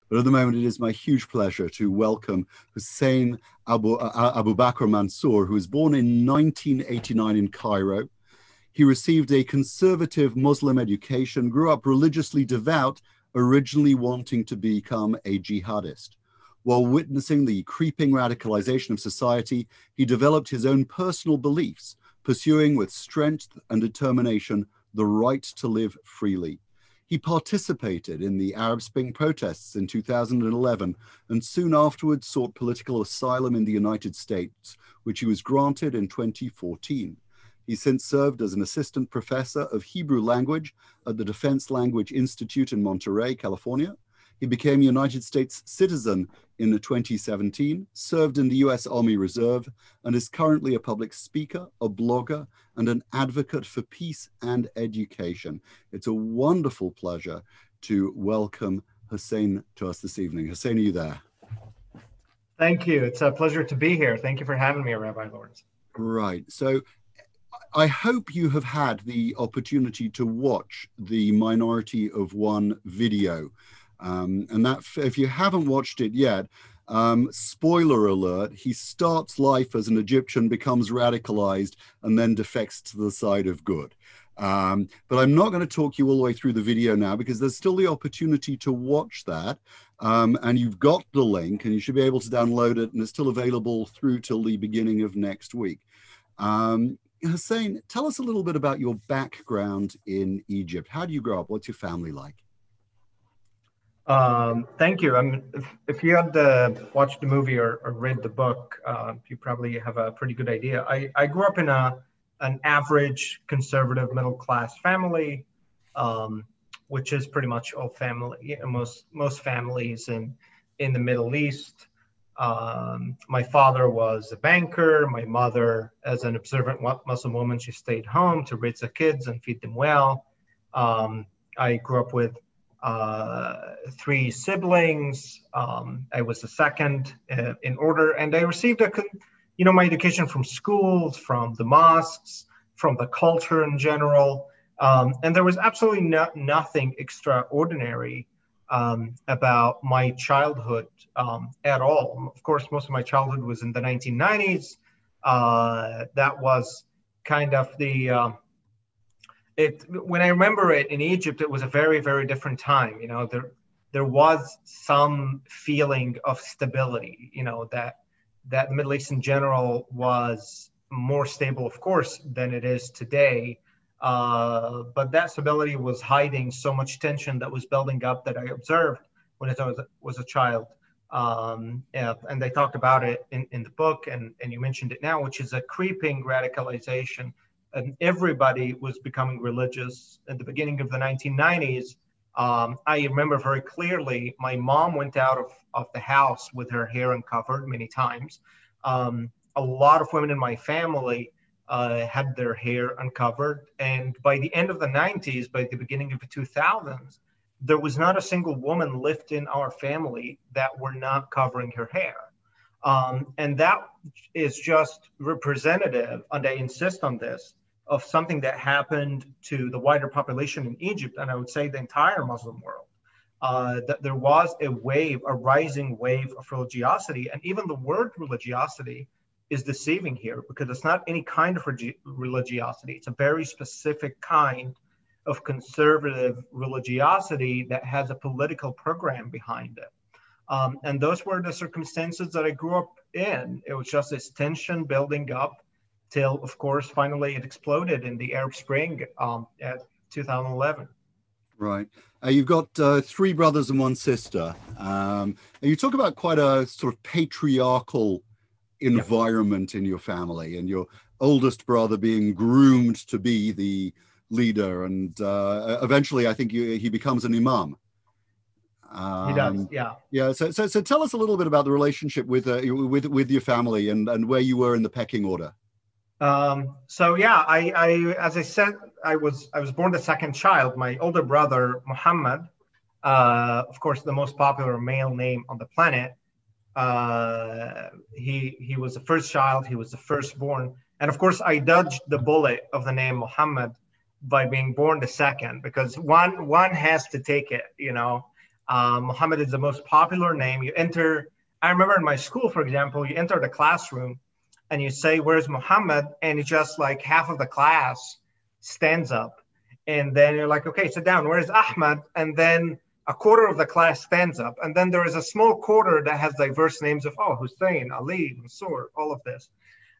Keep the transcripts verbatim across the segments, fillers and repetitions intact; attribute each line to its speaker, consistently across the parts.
Speaker 1: But at the moment, it is my huge pleasure to welcome Hussein Abu, uh, Aboubakr Mansour, who was born in nineteen eighty-nine in Cairo. He received a conservative Muslim education, grew up religiously devout, originally wanting to become a jihadist. While witnessing the creeping radicalization of society, he developed his own personal beliefs, pursuing with strength and determination the right to live freely. He participated in the Arab Spring protests in two thousand eleven and soon afterwards sought political asylum in the United States, which he was granted in twenty fourteen. He since served as an assistant professor of Hebrew language at the Defense Language Institute in Monterey, California. He became a United States citizen in twenty seventeen, served in the U S Army Reserve, and is currently a public speaker, a blogger, and an advocate for peace and education. It's a wonderful pleasure to welcome Hussein to us this evening. Hussein, are you there?
Speaker 2: Thank you. It's a pleasure to be here. Thank you for having me, Rabbi Lawrence.
Speaker 1: Right. So I hope you have had the opportunity to watch the Minority of One video. Um, and that, if you haven't watched it yet, um, spoiler alert, he starts life as an Egyptian, becomes radicalized, and then defects to the side of good. Um, but I'm not going to talk you all the way through the video now because there's still the opportunity to watch that. Um, and you've got the link and you should be able to download it, and it's still available through till the beginning of next week. Um, Hussein, tell us a little bit about your background in Egypt. How do you grow up? What's your family like?
Speaker 2: Um, thank you. I mean, if, if you had uh, watched the movie or, or read the book, uh, you probably have a pretty good idea. I, I grew up in a an average conservative middle class family, um, which is pretty much all family, most most families in in the Middle East. Um, my father was a banker. My mother, as an observant Muslim woman, she stayed home to raise the kids and feed them well. Um, I grew up with uh, three siblings. Um, I was the second uh, in order, and I received a, you know, my education from schools, from the mosques, from the culture in general, um, and there was absolutely no, nothing extraordinary um, about my childhood um, at all. Of course, most of my childhood was in the nineteen nineties. Uh, that was kind of the um, It, when I remember it in Egypt, it was a very, very different time. You know, there there was some feeling of stability, you know, that that the Middle East in general was more stable, of course, than it is today. Uh, but that stability was hiding so much tension that was building up that I observed when I was, was a child. Um, and, and they talked about it in, in the book, and, and you mentioned it now, which is a creeping radicalization. And everybody was becoming religious at the beginning of the nineteen nineties. Um, I remember very clearly, my mom went out of, of the house with her hair uncovered many times. Um, a lot of women in my family uh, had their hair uncovered. And by the end of the nineties, by the beginning of the two thousands, there was not a single woman left in our family that were not covering her hair. Um, and that is just representative, and I insist on this, of something that happened to the wider population in Egypt, and I would say the entire Muslim world. Uh, that there was a wave, a rising wave of religiosity, and even the word religiosity is deceiving here because it's not any kind of religiosity. It's a very specific kind of conservative religiosity that has a political program behind it. Um, and those were the circumstances that I grew up in. It was just this tension building up till, of course, finally it exploded in the Arab Spring um, at two thousand eleven.
Speaker 1: Right. Uh, you've got uh, three brothers and one sister. Um, and you talk about quite a sort of patriarchal environment yeah. in your family, and your oldest brother being groomed to be the leader. And uh, eventually, I think you, he becomes an imam.
Speaker 2: Um, he does, yeah.
Speaker 1: Yeah. So, so, so tell us a little bit about the relationship with uh, with with your family and and where you were in the pecking order.
Speaker 2: Um, so yeah, I, I as I said, I was I was born the second child. My older brother Muhammad, uh, of course, the most popular male name on the planet. Uh, he he was the first child. He was the firstborn, and of course, I dodged the bullet of the name Muhammad by being born the second, because one one has to take it, you know. Uh, Muhammad is the most popular name. You enter, I remember in my school, for example, you enter the classroom and you say, "Where's Muhammad?" And it's just like half of the class stands up. And then you're like, "Okay, sit down. Where's Ahmad?" And then a quarter of the class stands up. And then there is a small quarter that has diverse names of, oh, Hussein, Ali, Mansour, all of this.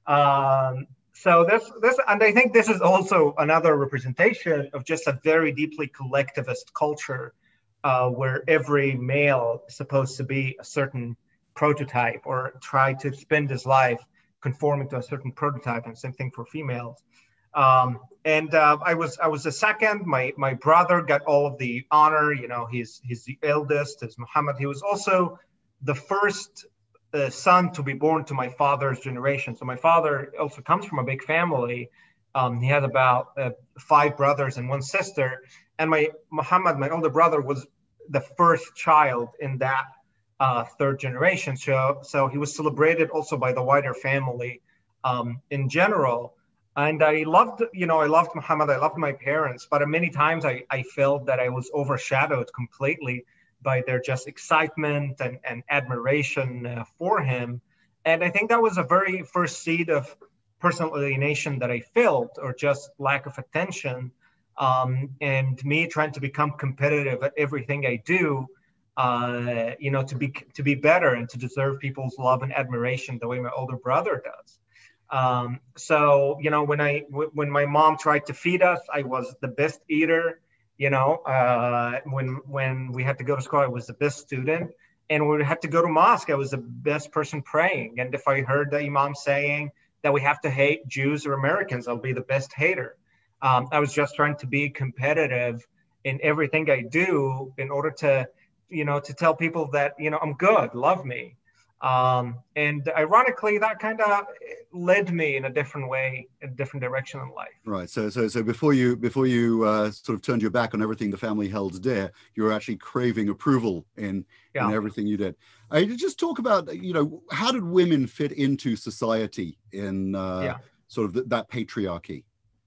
Speaker 2: Um, so this, this, and I think this is also another representation of just a very deeply collectivist culture, uh, where every male is supposed to be a certain prototype or try to spend his life conforming to a certain prototype, and same thing for females. Um, and uh, I was I was the second. My my brother got all of the honor. You know, he's he's the eldest. Is Muhammad. He was also the first uh, son to be born to my father's generation. So my father also comes from a big family. Um, he had about uh, five brothers and one sister. And my Muhammad, my older brother, was the first child in that uh, third generation. So so he was celebrated also by the wider family um, in general. And I loved, you know, I loved Muhammad, I loved my parents, but many times I, I felt that I was overshadowed completely by their just excitement and, and admiration uh, for him. And I think that was a very first seed of personal alienation that I felt, or just lack of attention. Um, and me trying to become competitive at everything I do, uh, you know, to be to be better and to deserve people's love and admiration the way my older brother does. Um, so, you know, when I, w- when my mom tried to feed us, I was the best eater, you know, uh, when, when we had to go to school, I was the best student. And when we had to go to mosque, I was the best person praying. And if I heard the imam saying that we have to hate Jews or Americans, I'll be the best hater. Um, I was just trying to be competitive in everything I do in order to, you know, to tell people that, you know, I'm good, love me. Um, and ironically, that kind of led me in a different way, in a different direction in life.
Speaker 1: Right. So, so, so before you, before you uh, sort of turned your back on everything the family held dear, you were actually craving approval in yeah. in everything you did. I just talk about, you know, how did women fit into society in uh, yeah. sort of th- that patriarchy?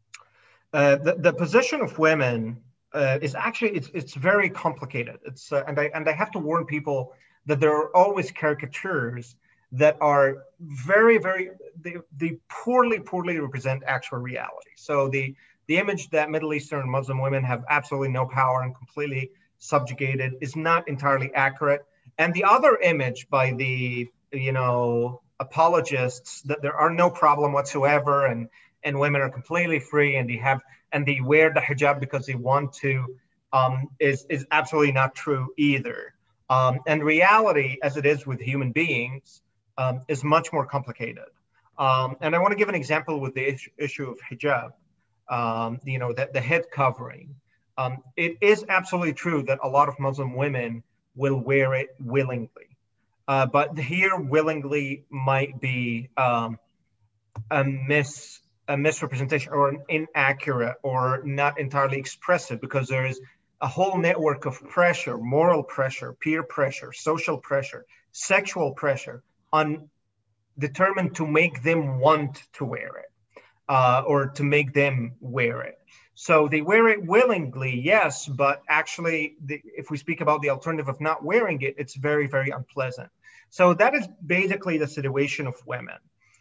Speaker 2: Uh, the the position of women uh, is actually it's it's very complicated. It's uh, and I and I have to warn people that there are always caricatures that are very, very, they, they poorly, poorly represent actual reality. So the, the image that Middle Eastern Muslim women have absolutely no power and completely subjugated is not entirely accurate. And the other image by the, you know, apologists that there are no problem whatsoever and, and women are completely free and they have, and they wear the hijab because they want to, um, is, is absolutely not true either. Um, and reality, as it is with human beings, um, is much more complicated. Um, and I want to give an example with the issue, issue of hijab, um, you know, that the head covering. Um, it is absolutely true that a lot of Muslim women will wear it willingly. Uh, but here, willingly might be um, a, mis, a misrepresentation or an inaccurate or not entirely expressive, because there is a whole network of pressure, moral pressure, peer pressure, social pressure, sexual pressure on determined to make them want to wear it uh, or to make them wear it. So they wear it willingly, yes, but actually, the, if we speak about the alternative of not wearing it, it's very, very unpleasant. So that is basically the situation of women,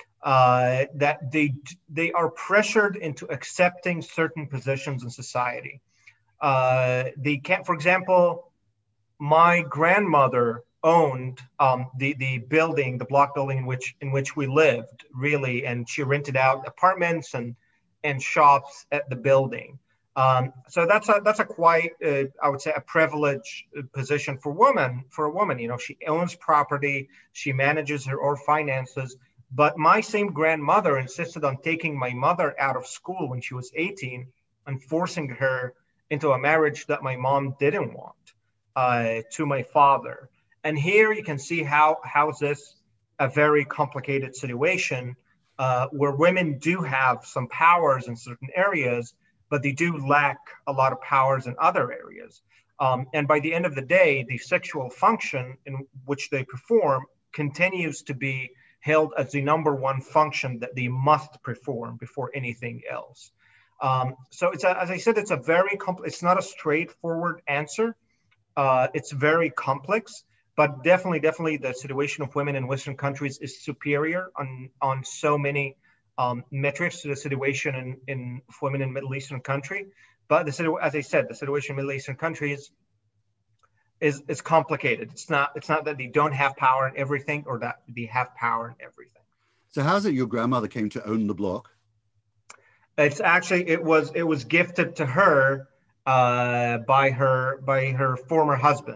Speaker 2: uh, that they they are pressured into accepting certain positions in society. Uh, they can't, for example, my grandmother owned um, the the building, the block building in which in which we lived, really, and she rented out apartments and and shops at the building. Um, so that's a that's a quite uh, I would say a privileged position for women for a woman. You know, she owns property, she manages her own finances. But my same grandmother insisted on taking my mother out of school when she was eighteen and forcing her into a marriage that my mom didn't want, uh, to my father. And here you can see how how is this a very complicated situation uh, where women do have some powers in certain areas, but they do lack a lot of powers in other areas. Um, and by the end of the day, the sexual function in which they perform continues to be held as the number one function that they must perform before anything else. Um, so it's a, as I said, it's a very complex, it's not a straightforward answer. Uh, it's very complex, but definitely, definitely the situation of women in Western countries is superior on, on so many um, metrics to the situation in, in women in Middle Eastern country. But the, as I said, the situation in Middle Eastern countries is, is complicated. It's not, it's not that they don't have power in everything or that they have power in everything.
Speaker 1: So how's it your grandmother came to own the block?
Speaker 2: It's actually, it was, it was gifted to her uh, by her, by her former husband.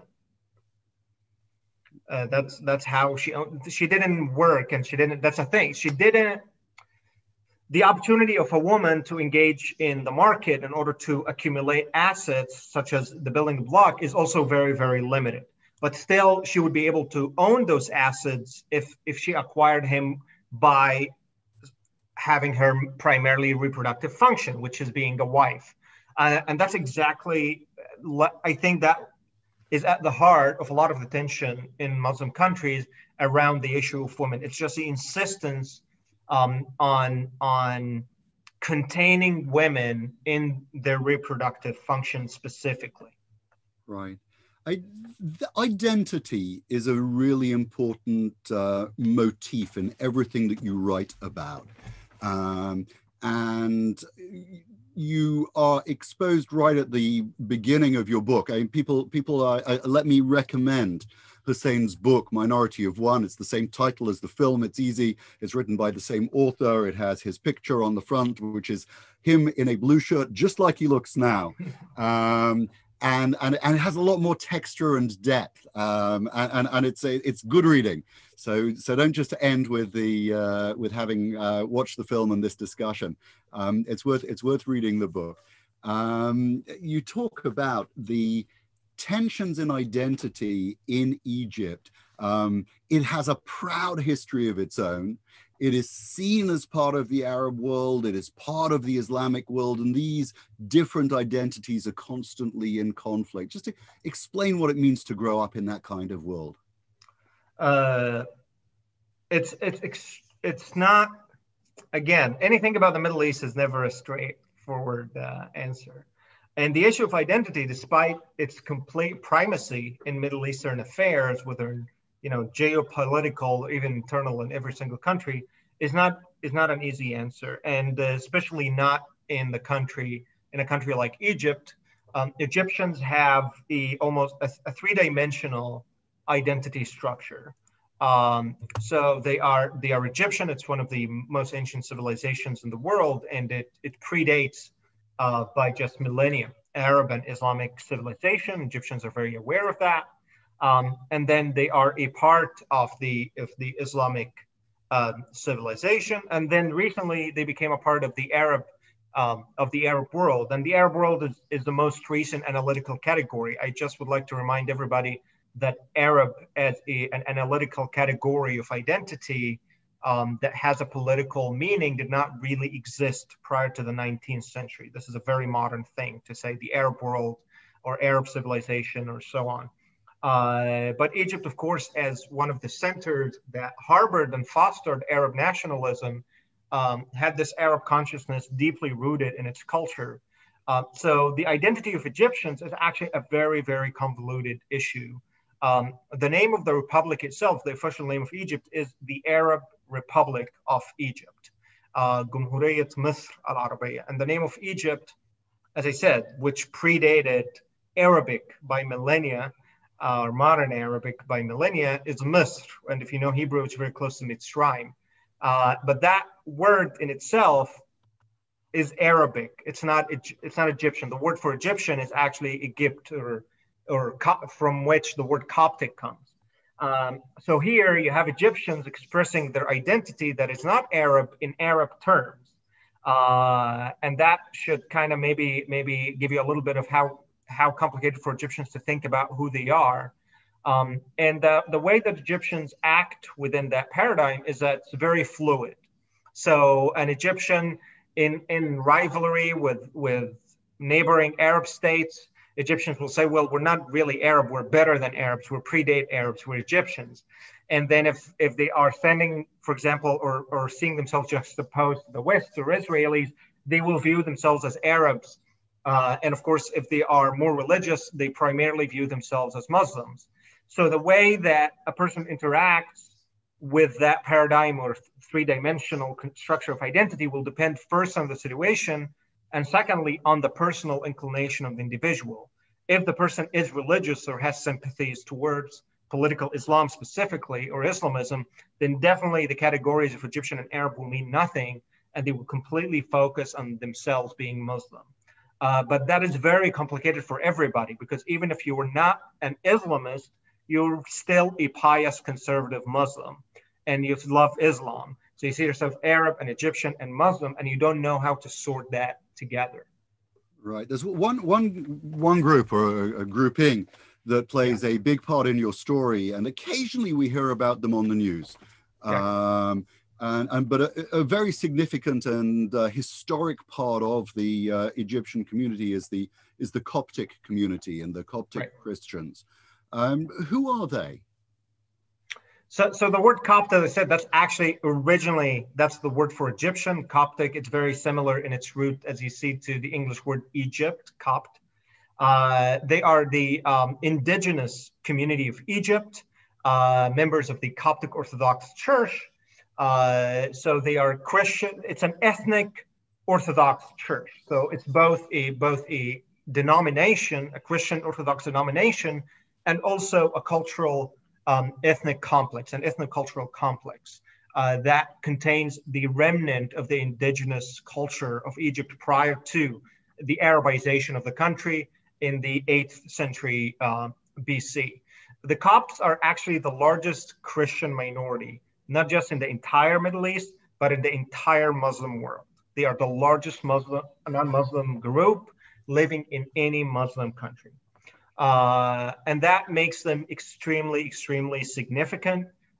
Speaker 2: Uh, that's that's how she she didn't work, and she didn't. That's a thing. She didn't. The opportunity of a woman to engage in the market in order to accumulate assets, such as the building block, is also very, very limited. But still, she would be able to own those assets if if she acquired him by having her primarily reproductive function, which is being a wife, uh, and that's exactly. I think that is at the heart of a lot of the tension in Muslim countries around the issue of women. It's just the insistence um, on, on containing women in their reproductive function specifically.
Speaker 1: Right. I, the identity is a really important uh, motif in everything that you write about. Um, and you are exposed right at the beginning of your book. I mean, people, people are, uh, let me recommend Hussein's book, Minority of One. It's the same title as the film. It's easy. It's written by the same author. It has his picture on the front, which is him in a blue shirt, just like he looks now. Um, and, and, and it has a lot more texture and depth. Um, and, and, and it's, a, it's good reading. So, so don't just end with the uh, with having uh, watched the film and this discussion. Um, it's worth it's worth reading the book. Um, you talk about the tensions in identity in Egypt. Um, it has a proud history of its own. It is seen as part of the Arab world. It is part of the Islamic world, and these different identities are constantly in conflict. Just to explain what it means to grow up in that kind of world.
Speaker 2: Uh, it's it's it's not, again, anything about the Middle East is never a straightforward uh, answer. And the issue of identity, despite its complete primacy in Middle Eastern affairs, whether you know geopolitical, even internal in every single country, is not is not an easy answer, and uh, especially not in the country in a country like Egypt. Um, Egyptians have the almost a, a three-dimensional identity structure. Um, so they are they are Egyptian. It's one of the most ancient civilizations in the world, and it it predates uh, by just millennia Arab and Islamic civilization. Egyptians are very aware of that, um, and then they are a part of the of the Islamic uh, civilization, and then recently they became a part of the Arab um, of the Arab world. And the Arab world is is the most recent analytical category. I just would like to remind everybody that Arab as a, an analytical category of identity um, that has a political meaning did not really exist prior to the nineteenth century. This is a very modern thing to say the Arab world or Arab civilization or so on. Uh, but Egypt, of course, as one of the centers that harbored and fostered Arab nationalism, um, had this Arab consciousness deeply rooted in its culture. Uh, so the identity of Egyptians is actually a very, very convoluted issue. Um, the name of the republic itself, the official name of Egypt, is the Arab Republic of Egypt, uh, Jumhuriyat Misr al-Arabiya. And the name of Egypt, as I said, which predated Arabic by millennia, uh, or modern Arabic by millennia, is Misr. And if you know Hebrew, it's very close to Mitzrayim. Uh, but that word in itself is Arabic. It's not, it's not Egyptian. The word for Egyptian is actually Egypt, or or from which the word Coptic comes. Um, so here you have Egyptians expressing their identity that is not Arab in Arab terms. Uh, and that should kind of maybe maybe give you a little bit of how, how complicated for Egyptians to think about who they are. Um, and the, the way that Egyptians act within that paradigm is that it's very fluid. So an Egyptian in, in rivalry with, with neighboring Arab states, Egyptians will say, well, we're not really Arab, we're better than Arabs, we're predate Arabs, we're Egyptians. And then if, if they are standing, for example, or, or seeing themselves juxtaposed to the West or Israelis, they will view themselves as Arabs Uh, and of course, if they are more religious, they primarily view themselves as Muslims. So the way that a person interacts with that paradigm or three-dimensional structure of identity will depend first on the situation, and secondly, on the personal inclination of the individual. If the person is religious or has sympathies towards political Islam specifically, or Islamism, then definitely the categories of Egyptian and Arab will mean nothing, and they will completely focus on themselves being Muslim. Uh, but that is very complicated for everybody, because even if you were not an Islamist, you're still a pious conservative Muslim, and you love Islam. So you see yourself Arab and Egyptian and Muslim, and you don't know how to sort that together.
Speaker 1: Right. There's one one one group or a, a grouping that plays yeah. a big part in your story, and occasionally we hear about them on the news. Yeah. Um, and, and but a, a very significant and uh, historic part of the uh, Egyptian community is the is the Coptic community and the Coptic right. Christians. Um, who are they?
Speaker 2: So, so the word Copt, as I said, that's actually originally, that's the word for Egyptian. Coptic, it's very similar in its root, as you see, to the English word Egypt, Copt. Uh, they are the um, indigenous community of Egypt, uh, members of the Coptic Orthodox Church. Uh, so they are Christian, it's an ethnic Orthodox church. So it's both a, both a denomination, a Christian Orthodox denomination, and also a cultural Um, ethnic complex, an ethnocultural complex uh, that contains the remnant of the indigenous culture of Egypt prior to the Arabization of the country in the eighth century uh, B C. The Copts are actually the largest Christian minority, not just in the entire Middle East, but in the entire Muslim world. They are the largest Muslim, non-Muslim group living in any Muslim country. Uh, and that makes them extremely, extremely significant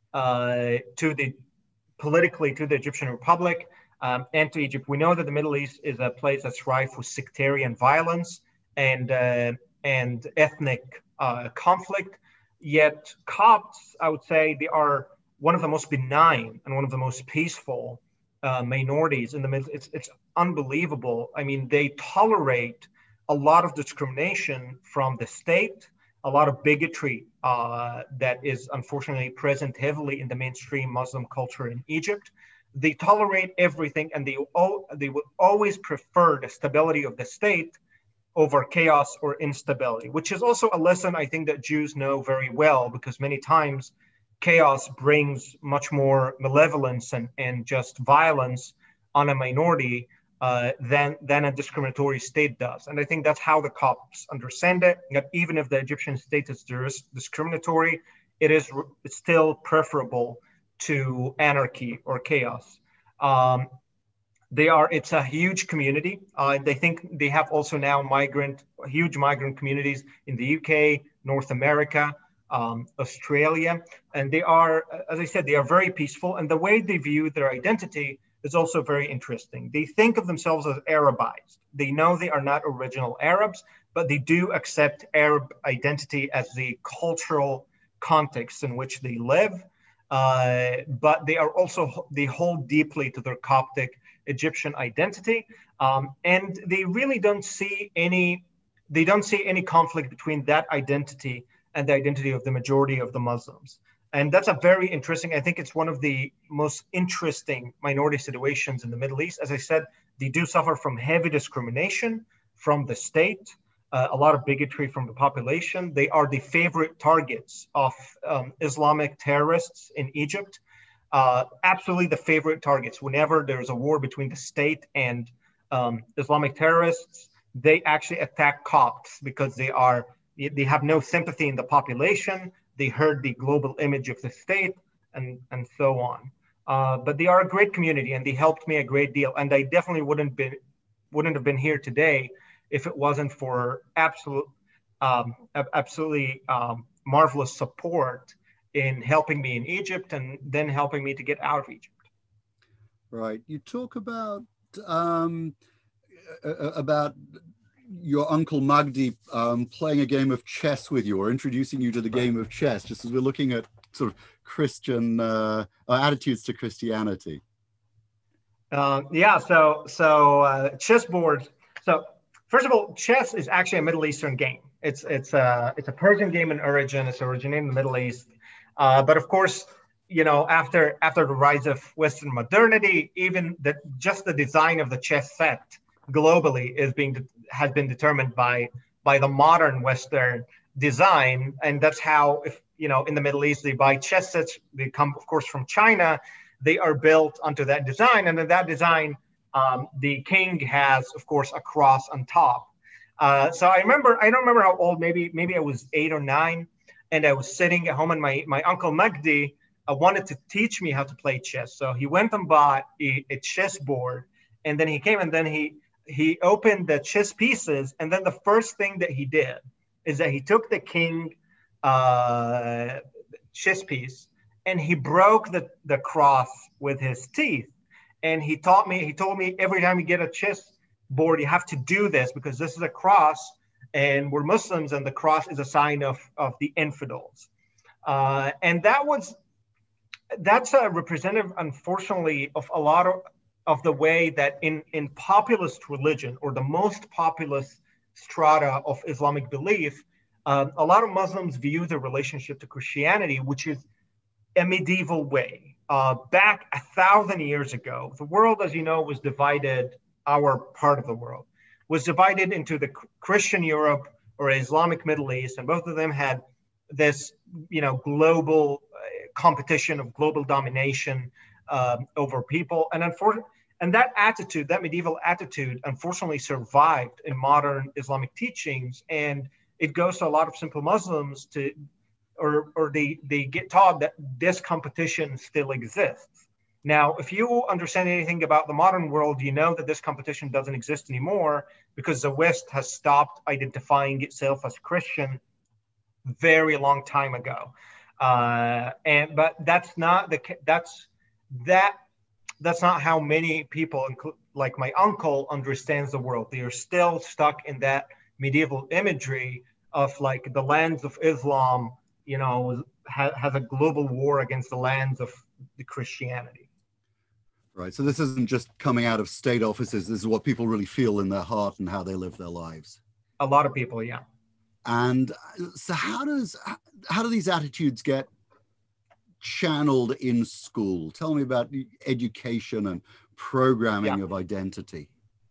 Speaker 2: uh, to the politically to the Egyptian Republic um, and to Egypt. We know that the Middle East is a place that's rife with sectarian violence and uh, and ethnic uh, conflict. Yet Copts, I would say, they are one of the most benign and one of the most peaceful uh, minorities in the Middle East. It's, it's unbelievable. I mean, they tolerate a lot of discrimination from the state, a lot of bigotry uh, that is unfortunately present heavily in the mainstream Muslim culture in Egypt. They tolerate everything, and they, they will always prefer the stability of the state over chaos or instability, which is also a lesson I think that Jews know very well, because many times chaos brings much more malevolence and, and just violence on a minority Uh, than, than a discriminatory state does. And I think that's how the Copts understand it, that even if the Egyptian state is discriminatory, it is still preferable to anarchy or chaos. Um, they are, it's a huge community. Uh, they think they have also now migrant, huge migrant communities in the U K, North America, um, Australia. And they are, as I said, they are very peaceful. And the way they view their identity is also very interesting. They think of themselves as Arabized. They know they are not original Arabs, but they do accept Arab identity as the cultural context in which they live. Uh, but they are also, they hold deeply to their Coptic Egyptian identity. Um, and they really don't see any, they don't see any conflict between that identity and the identity of the majority of the Muslims. And that's a very interesting, I think it's one of the most interesting minority situations in the Middle East. As I said, they do suffer from heavy discrimination from the state, uh, a lot of bigotry from the population. They are the favorite targets of um, Islamic terrorists in Egypt. Uh, absolutely the favorite targets. Whenever there's a war between the state and um, Islamic terrorists, they actually attack Copts because they are, they have no sympathy in the population. They heard the global image of the state, and, and so on. Uh, but they are a great community, and they helped me a great deal. And I definitely wouldn't be, wouldn't have been here today if it wasn't for absolute, um, absolutely um, marvelous support in helping me in Egypt and then helping me to get out of Egypt.
Speaker 1: Right. You talk about um, about your uncle Magdi um, playing a game of chess with you, or introducing you to the game of chess, just as we're looking at sort of Christian uh, attitudes to Christianity.
Speaker 2: Uh, yeah, so so uh, chessboard. So First of all, chess is actually a Middle Eastern game. It's it's a it's a Persian game in origin. It's originated in the Middle East, uh, but of course, you know, after after the rise of Western modernity, even the just the design of the chess set globally is being has been determined by by the modern Western design, and that's how, if you know, in the Middle East they buy chess sets. They come, of course, from China. They are built onto that design, and in that design, um, the king has, of course, a cross on top. Uh, so I remember, I don't remember how old. Maybe maybe I was eight or nine, and I was sitting at home, and my my uncle Magdi uh, wanted to teach me how to play chess. So he went and bought a, a chess board, and then he came, and then he he opened the chess pieces, and then the first thing that he did is that he took the king uh, chess piece and he broke the, the cross with his teeth. And he taught me, he told me, every time you get a chess board, you have to do this because this is a cross and we're Muslims and the cross is a sign of, of the infidels. Uh, and that was, that's a representative, unfortunately, of a lot of, of the way that in, in populist religion, or the most populist strata of Islamic belief, um, a lot of Muslims view the relationship to Christianity, which is a medieval way. Uh, back a thousand years ago, the world, as you know, was divided, our part of the world, was divided into the Christian Europe or Islamic Middle East, and both of them had this, you know, global uh, competition of global domination um, over people. And unfortunately, and that attitude, that medieval attitude, unfortunately survived in modern Islamic teachings. And it goes to a lot of simple Muslims to, or, or they, they get taught that this competition still exists. Now, if you understand anything about the modern world, you know that this competition doesn't exist anymore because the West has stopped identifying itself as Christian very long time ago. Uh, and, but that's not the, that's, that, that's not how many people, like my uncle, understands the world. They are still stuck in that medieval imagery of like the lands of Islam, you know, ha- has a global war against the lands of the Christianity.
Speaker 1: Right. So this isn't just coming out of state offices. This is what people really feel in their heart and how they live their lives.
Speaker 2: A lot of people, yeah.
Speaker 1: And so how does, how do these attitudes get channeled in school? Tell me about education and programming yeah. of identity.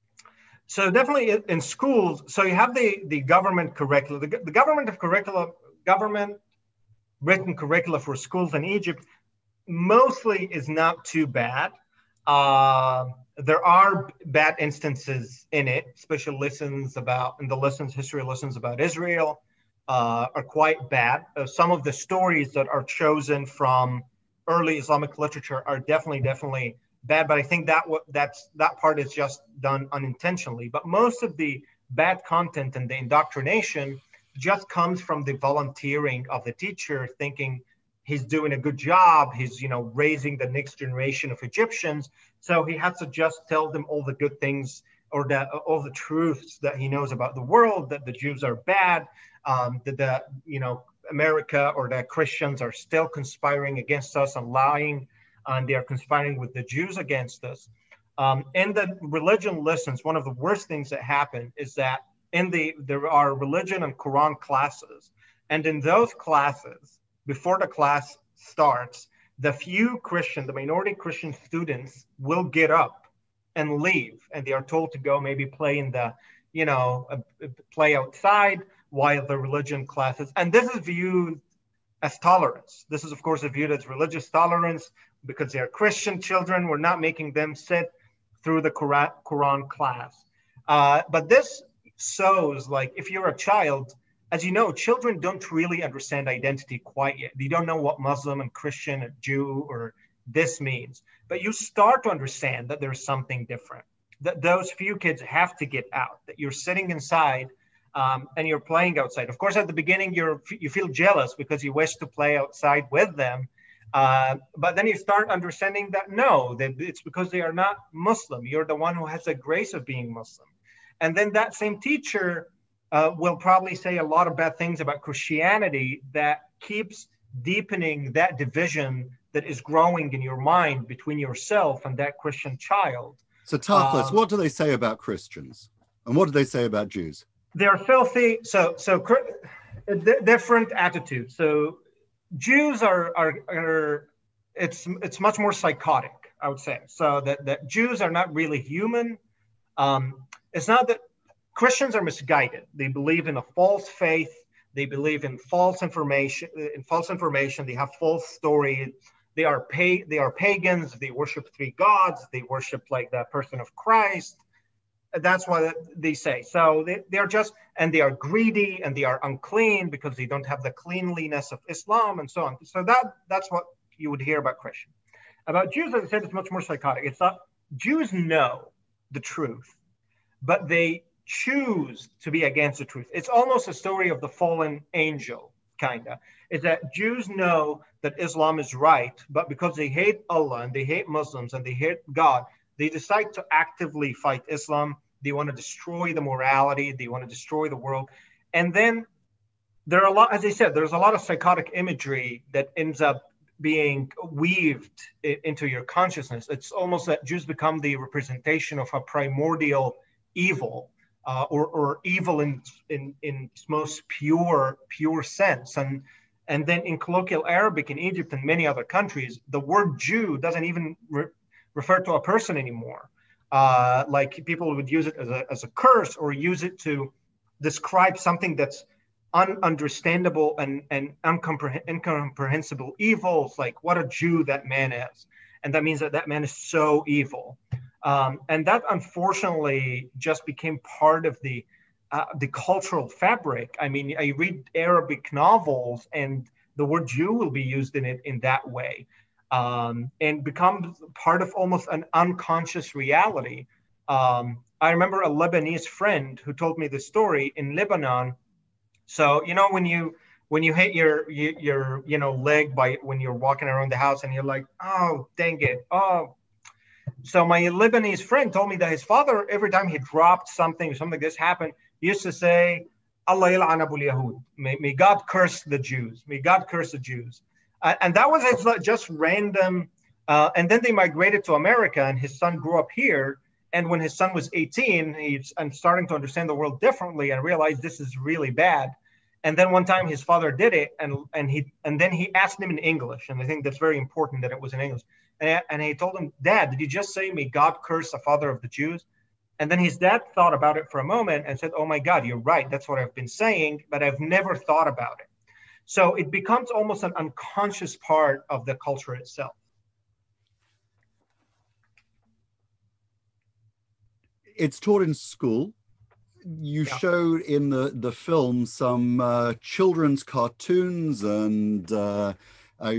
Speaker 2: So definitely in schools, so you have the, the government curricula, the, the government of curricula, government written curricula for schools in Egypt mostly is not too bad. Uh, there are bad instances in it. Special lessons about, and the lessons, history lessons about Israel uh, are quite bad. Uh, some of the stories that are chosen from early Islamic literature are definitely, definitely bad, but I think that what that's that part is just done unintentionally. But most of the bad content and the indoctrination just comes from the volunteering of the teacher, thinking he's doing a good job, he's, you know, raising the next generation of Egyptians, so he has to just tell them all the good things or that all the truths that he knows about the world, that the Jews are bad, um, that the, you know, America or the Christians are still conspiring against us and lying, and they are conspiring with the Jews against us. Um, in the religion lessons, one of the worst things that happen is that in the there are religion and Quran classes, and in those classes, before the class starts, the few Christian, the minority Christian students will get up and leave, and they are told to go maybe play in the, you know, uh, play outside while the religion classes, and this is viewed as tolerance. This is, of course, viewed as religious tolerance because they are Christian children. We're not making them sit through the Quran, Quran class. Uh, but this shows, like, if you're a child, as you know, children don't really understand identity quite yet. They don't know what Muslim and Christian and Jew or this means. But you start to understand that there's something different, that those few kids have to get out, that you're sitting inside Um, and you're playing outside. Of course, at the beginning, you're you feel jealous because you wish to play outside with them. Uh, but then you start understanding that no, that it's because they are not Muslim. You're the one who has the grace of being Muslim. And then that same teacher uh, will probably say a lot of bad things about Christianity that keeps deepening that division that is growing in your mind between yourself and that Christian child.
Speaker 1: So Taflis,
Speaker 2: um,
Speaker 1: what do they say about Christians? And what did they say about Jews?
Speaker 2: They're filthy. So, so different attitudes. So Jews are, are, are it's, it's much more psychotic, I would say. So that, that Jews are not really human. Um, it's not that Christians are misguided. They believe in a false faith. They believe in false information, in false information. They have false stories. They are pay, they are pagans. They worship three gods. They worship like the person of Christ. That's what they say. So they, they are just, and they are greedy and they are unclean because they don't have the cleanliness of Islam and so on. So that that's what you would hear about Christians. About Jews, as I said, it's much more psychotic. It's not, Jews know the truth, but they choose to be against the truth. It's almost a story of the fallen angel, kind of. Is that Jews know that Islam is right, but because they hate Allah and they hate Muslims and they hate God, they decide to actively fight Islam. They want to destroy the morality. They want to destroy the world. And then there are a lot, as I said, there's a lot of psychotic imagery that ends up being weaved into your consciousness. It's almost that Jews become the representation of a primordial evil, uh, or, or evil in, in, in its most pure, pure sense. And, and then in colloquial Arabic in Egypt and many other countries, the word Jew doesn't even re- refer to a person anymore. Uh, like people would use it as a, as a curse or use it to describe something that's ununderstandable and, and uncompre- incomprehensible evils, like what a Jew that man is. And that means that that man is so evil. Um, and that unfortunately just became part of the uh, the cultural fabric. I mean, I read Arabic novels and the word Jew will be used in it in that way. Um, and becomes part of almost an unconscious reality. Um, I remember a Lebanese friend who told me this story in Lebanon. So, you know, when you when you hit your, your, your you know, leg by when you're walking around the house and you're like, oh, dang it. Oh, so my Lebanese friend told me that his father, every time he dropped something or something like this happened, he used to say, Allah yal'an abul Yahud. May, may God curse the Jews. May God curse the Jews. Uh, and that was just random. Uh, and then they migrated to America and his son grew up here. And when his son was eighteen, he's and starting to understand the world differently and realized this is really bad. And then one time his father did it and, and he and then he asked him in English. And I think that's very important that it was in English. And, and he told him, Dad, did you just say, may God curse the father of the Jews? And then his dad thought about it for a moment and said, oh my God, you're right. That's what I've been saying, but I've never thought about it. So it becomes almost an unconscious part of the culture itself.
Speaker 1: It's taught in school. You yeah. showed in the, the film some uh, children's cartoons and uh, uh,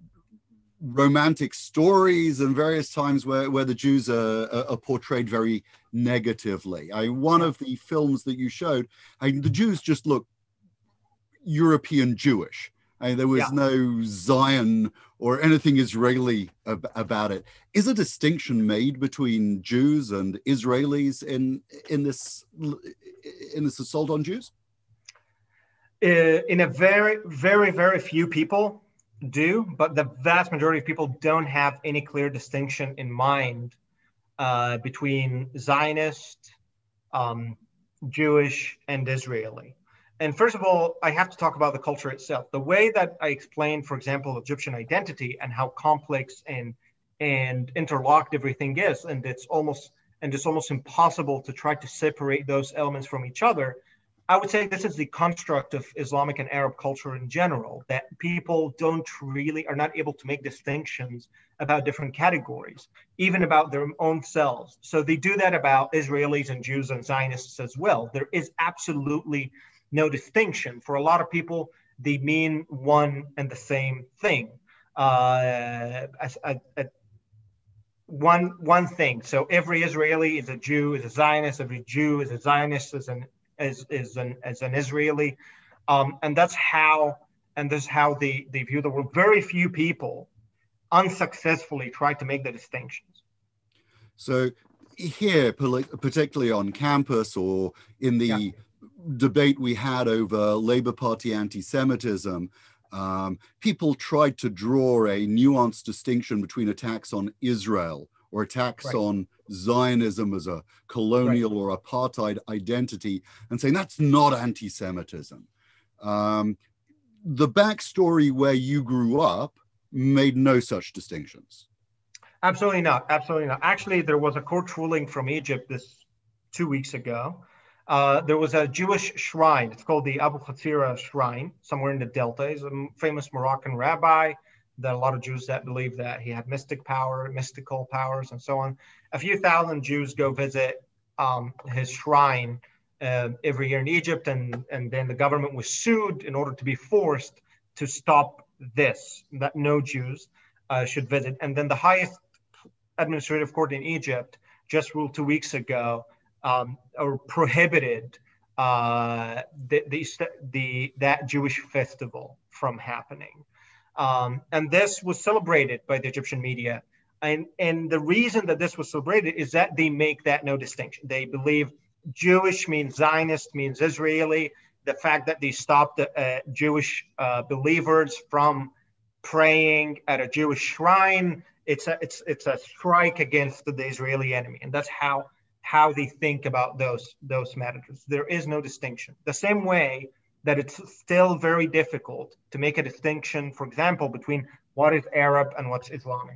Speaker 1: romantic stories and various times where, where the Jews are, are portrayed very negatively. I, one yeah. of the films that you showed, I, the Jews just look European Jewish. I mean, there was yeah. no Zion or anything Israeli ab- about it. Is a distinction made between Jews and Israelis in in this in this assault on Jews?
Speaker 2: Uh, in a very, very, very few people do, but the vast majority of people don't have any clear distinction in mind uh, between Zionist, um, Jewish, and Israeli. And first of all, I have to talk about the culture itself. The way that I explained, for example, Egyptian identity and how complex and and interlocked everything is, and it's almost and it's almost impossible to try to separate those elements from each other. I would say this is the construct of Islamic and Arab culture in general, that people don't really are not able to make distinctions about different categories, even about their own selves. So they do that about Israelis and Jews and Zionists as well. There is absolutely no distinction. For a lot of people, they mean one and the same thing. Uh, as, as, as one one thing. So every Israeli is a Jew, is a Zionist. Every Jew is a Zionist, is an is is an as an Israeli, um, and that's how and that's how they they view the world. Very few people unsuccessfully try to make the distinctions.
Speaker 1: So here, particularly on campus or in the yeah. debate we had over Labour Party anti-Semitism, um, people tried to draw a nuanced distinction between attacks on Israel or attacks
Speaker 2: Right.
Speaker 1: on Zionism as a colonial right. or apartheid identity, and saying that's not anti-Semitism. Um, the backstory where you grew up made no such distinctions.
Speaker 2: Absolutely not. Absolutely not. Actually, there was a court ruling from Egypt this two weeks ago. Uh, there was a Jewish shrine. It's called the Abu Khatira Shrine, somewhere in the Delta. He's a famous Moroccan rabbi. There are a lot of Jews that believe that he had mystic power, mystical powers, and so on. A few thousand Jews go visit um, his shrine uh, every year in Egypt, and, and then the government was sued in order to be forced to stop this, that no Jews uh, should visit. And then the highest administrative court in Egypt just ruled two weeks ago um, or prohibited uh, the, the, the, that Jewish festival from happening. Um, and this was celebrated by the Egyptian media. And, and the reason that this was celebrated is that they make that no distinction. They believe Jewish means Zionist, means Israeli. The fact that they stopped the uh, Jewish uh, believers from praying at a Jewish shrine, it's a, it's, it's a strike against the Israeli enemy. And that's how, how they think about those, those matters. There is no distinction. The same way that it's still very difficult to make a distinction, for example, between what is Arab and what's Islamic.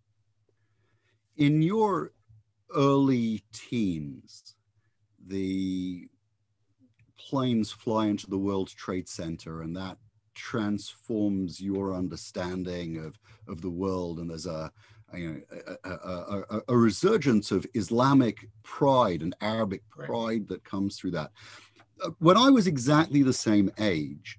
Speaker 1: In your early teens, the planes fly into the World Trade Center, and that transforms your understanding of, of the world. And there's a, you know, a, a, a, a resurgence of Islamic pride and Arabic pride right. that comes through that. When I was exactly the same age,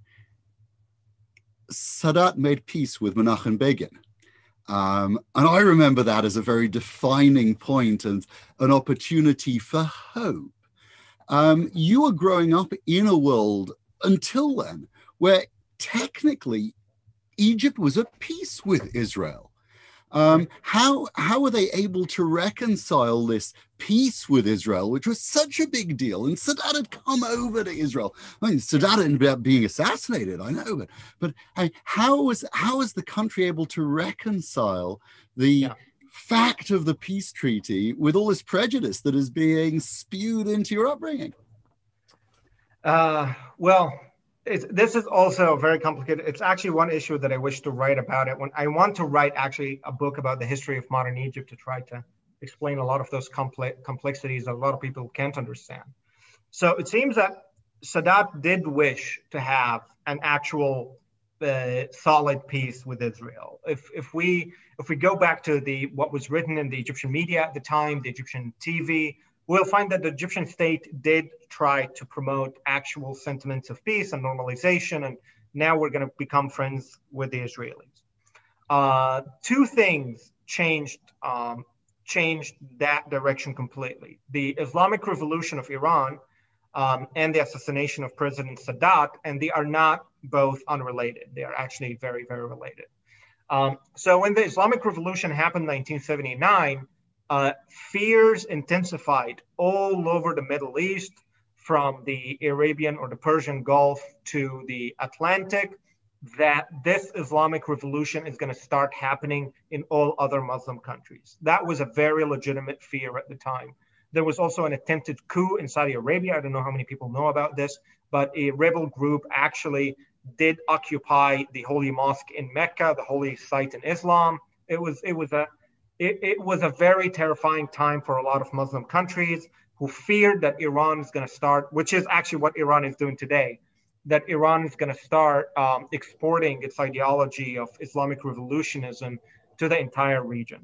Speaker 1: Sadat made peace with Menachem Begin. Um, and I remember that as a very defining point and an opportunity for hope. Um, you were growing up in a world until then where technically Egypt was at peace with Israel. Um, how, how were they able to reconcile this peace with Israel, which was such a big deal? And Sadat had come over to Israel. I mean, Sadat ended up being assassinated, I know, but, but I, how, was, how was the country able to reconcile the yeah. fact of the peace treaty with all this prejudice that is being spewed into your upbringing?
Speaker 2: Uh, well, It's, this is also very complicated. It's actually one issue that I wish to write about it. When I want to write actually a book about the history of modern Egypt to try to explain a lot of those complex complexities that a lot of people can't understand. So it seems that Sadat did wish to have an actual uh, solid peace with Israel. If if we if we go back to the what was written in the Egyptian media at the time, the Egyptian T V, we'll find that the Egyptian state did try to promote actual sentiments of peace and normalization, and now we're going to become friends with the Israelis. Uh, two things changed um, changed that direction completely. The Islamic Revolution of Iran um, and the assassination of President Sadat, and they are not both unrelated. They are actually very, very related. Um, so when the Islamic Revolution happened in nineteen seventy-nine, Uh, fears intensified all over the Middle East, from the Arabian or the Persian Gulf to the Atlantic, that this Islamic revolution is going to start happening in all other Muslim countries. That was a very legitimate fear at the time. There was also an attempted coup in Saudi Arabia. I don't know how many people know about this, but a rebel group actually did occupy the Holy Mosque in Mecca, the holy site in Islam. It was, it was a It, it was a very terrifying time for a lot of Muslim countries who feared that Iran is going to start, which is actually what Iran is doing today, that Iran is going to start um, exporting its ideology of Islamic revolutionism to the entire region.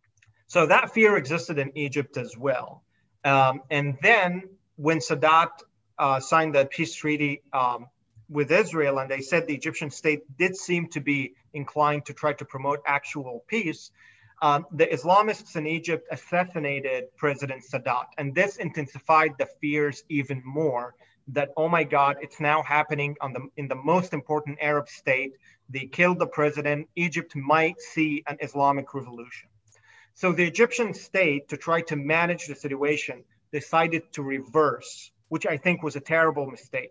Speaker 2: So that fear existed in Egypt as well. Um, and then when Sadat uh, signed the peace treaty um, with Israel, and they said the Egyptian state did seem to be inclined to try to promote actual peace, Um, the Islamists in Egypt assassinated President Sadat, and this intensified the fears even more that, oh my God, it's now happening on the, in the most important Arab state. They killed the president. Egypt might see an Islamic revolution. So the Egyptian state, to try to manage the situation, decided to reverse, which I think was a terrible mistake,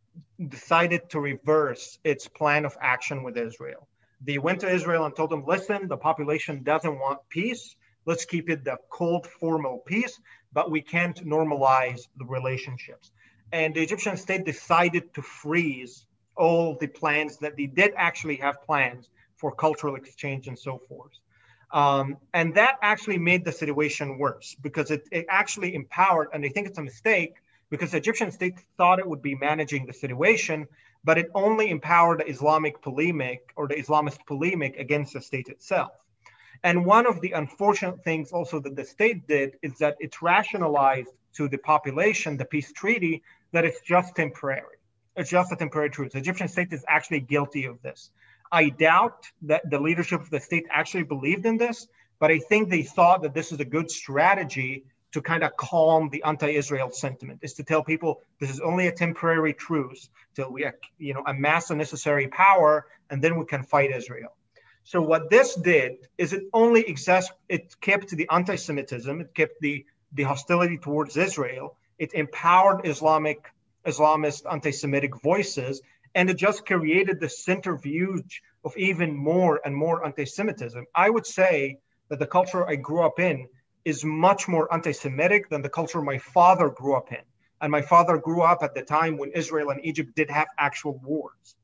Speaker 2: decided to reverse its plan of action with Israel. They went to Israel and told them, listen, the population doesn't want peace. Let's keep it the cold, formal peace, but we can't normalize the relationships. And the Egyptian state decided to freeze all the plans that they did actually have plans for cultural exchange and so forth. Um, and that actually made the situation worse because it, it actually empowered, and I think it's a mistake because the Egyptian state thought it would be managing the situation, but it only empowered the Islamic polemic or the Islamist polemic against the state itself. And one of the unfortunate things also that the state did is that it rationalized to the population, the peace treaty, that it's just temporary. It's just a temporary truce. The Egyptian state is actually guilty of this. I doubt that the leadership of the state actually believed in this, but I think they thought that this is a good strategy to kind of calm the anti-Israel sentiment, is to tell people this is only a temporary truce till we, you know, amass the necessary power, and then we can fight Israel. So what this did is it only exas- it kept the anti-Semitism, it kept the, the hostility towards Israel, it empowered Islamic, Islamist anti-Semitic voices, and it just created the centrifuge of even more and more anti-Semitism. I would say that the culture I grew up in is much more anti-Semitic than the culture my father grew up in. And my father grew up at the time when Israel and Egypt did have actual wars.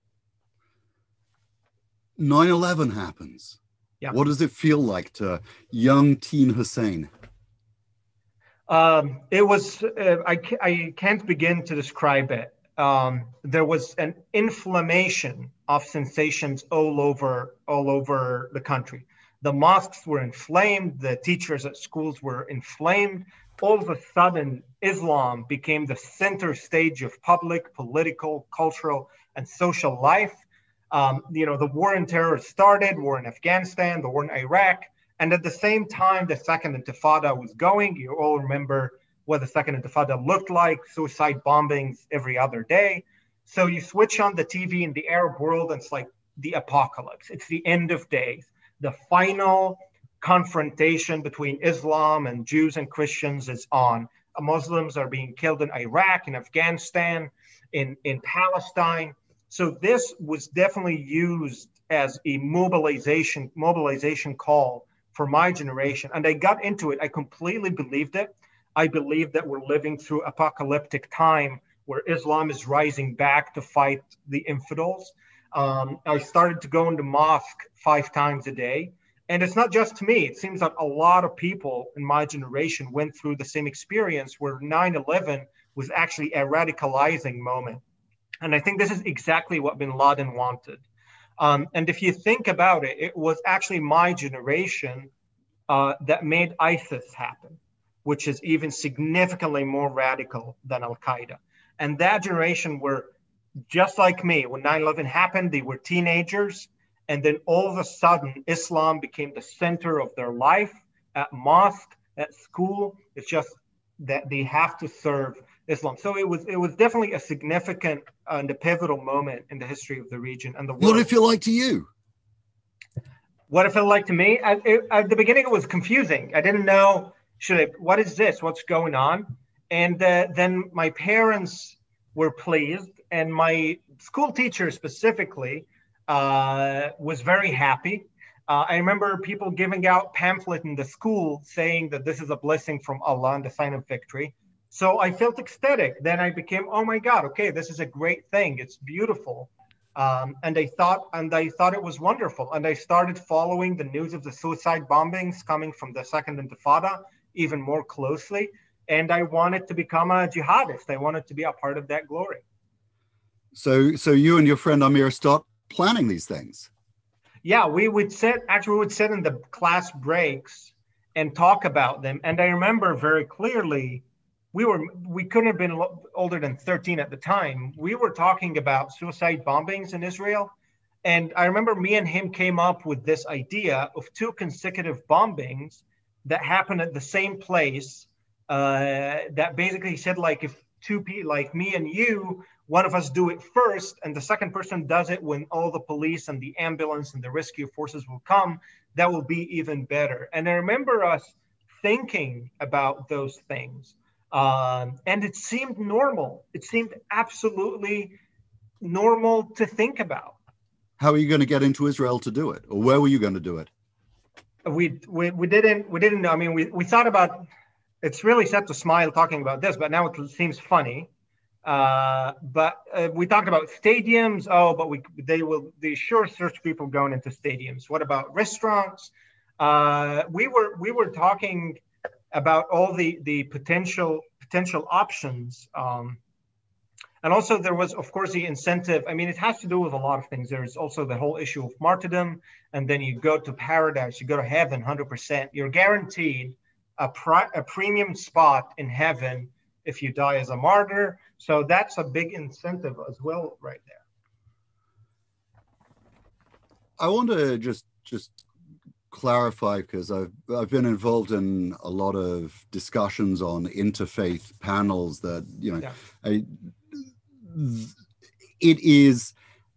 Speaker 1: nine eleven happens.
Speaker 2: Yeah.
Speaker 1: What does it feel like to young teen Hussein?
Speaker 2: Um, it was, uh, I, I can't begin to describe it. Um, there was an inflammation of sensations all over, all over the country. The mosques were inflamed. The teachers at schools were inflamed. All of a sudden, Islam became the center stage of public, political, cultural, and social life. Um, you know, the war on terror started, war in Afghanistan, the war in Iraq. And at the same time, the Second Intifada was going. You all remember what the Second Intifada looked like, suicide bombings every other day. So you switch on the T V in the Arab world, and it's like the apocalypse. It's the end of days. The final confrontation between Islam and Jews and Christians is on. Muslims are being killed in Iraq, in Afghanistan, in, in Palestine. So this was definitely used as a mobilization, mobilization call for my generation. And I got into it. I completely believed it. I believe that we're living through apocalyptic time where Islam is rising back to fight the infidels. Um, I started to go into mosque five times a day. And it's not just me. It seems that a lot of people in my generation went through the same experience where nine eleven was actually a radicalizing moment. And I think this is exactly what bin Laden wanted. Um, and if you think about it, it was actually my generation uh, that made ISIS happen, which is even significantly more radical than Al-Qaeda. And that generation were just like me. When nine eleven happened, they were teenagers. And then all of a sudden, Islam became the center of their life at mosque, at school. It's just that they have to serve Islam. So it was it was definitely a significant and a pivotal moment in the history of the region and the world.
Speaker 1: What did it feel like to you?
Speaker 2: What it felt like to me? At, it, at the beginning, it was confusing. I didn't know, should I, what is this? What's going on? And uh, then my parents were pleased, and my school teacher specifically uh, was very happy. Uh, I remember people giving out pamphlets in the school saying that this is a blessing from Allah and the sign of victory. So I felt ecstatic. Then I became, oh my God, okay, this is a great thing. It's beautiful. Um, and I thought, and I thought it was wonderful. And I started following the news of the suicide bombings coming from the Second Intifada even more closely. And I wanted to become a jihadist. I wanted to be a part of that glory.
Speaker 1: So, so you and your friend Amir start planning these things.
Speaker 2: Yeah, we would sit, actually we would sit in the class breaks and talk about them. And I remember very clearly, we were, we couldn't have been older than thirteen at the time. We were talking about suicide bombings in Israel. And I remember me and him came up with this idea of two consecutive bombings that happened at the same place. Uh, that basically said, like, if two people, like me and you, one of us do it first, and the second person does it when all the police and the ambulance and the rescue forces will come, that will be even better. And I remember us thinking about those things. Um, and it seemed normal. It seemed absolutely normal to think about.
Speaker 1: How are you going to get into Israel to do it? Or where were you going to do it?
Speaker 2: we, we we didn't we didn't. I mean, we we thought about. It's really sad to smile talking about this, but now it seems funny. Uh, but uh, we talked about stadiums. Oh, but we they will they sure search people going into stadiums. What about restaurants? Uh, we were we were talking about all the the potential potential options. Um, and also there was, of course, the incentive. I mean, it has to do with a lot of things. There's also the whole issue of martyrdom, and then you go to paradise, you go to heaven, one hundred percent. You're guaranteed a, pri- a premium spot in heaven if you die as a martyr. So that's a big incentive as well right there.
Speaker 1: I want to just just clarify, because I've I've been involved in a lot of discussions on interfaith panels that, you know, yeah. I, it is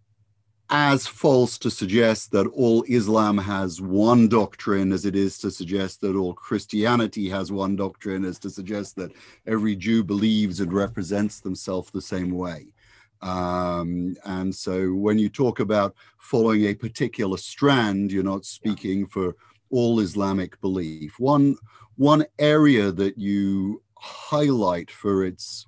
Speaker 1: as false to suggest that all Islam has one doctrine as it is to suggest that all Christianity has one doctrine, as to suggest that every Jew believes and represents themselves the same way. Um, and so when you talk about following a particular strand, you're not speaking yeah. for all Islamic belief. One, one area that you highlight for its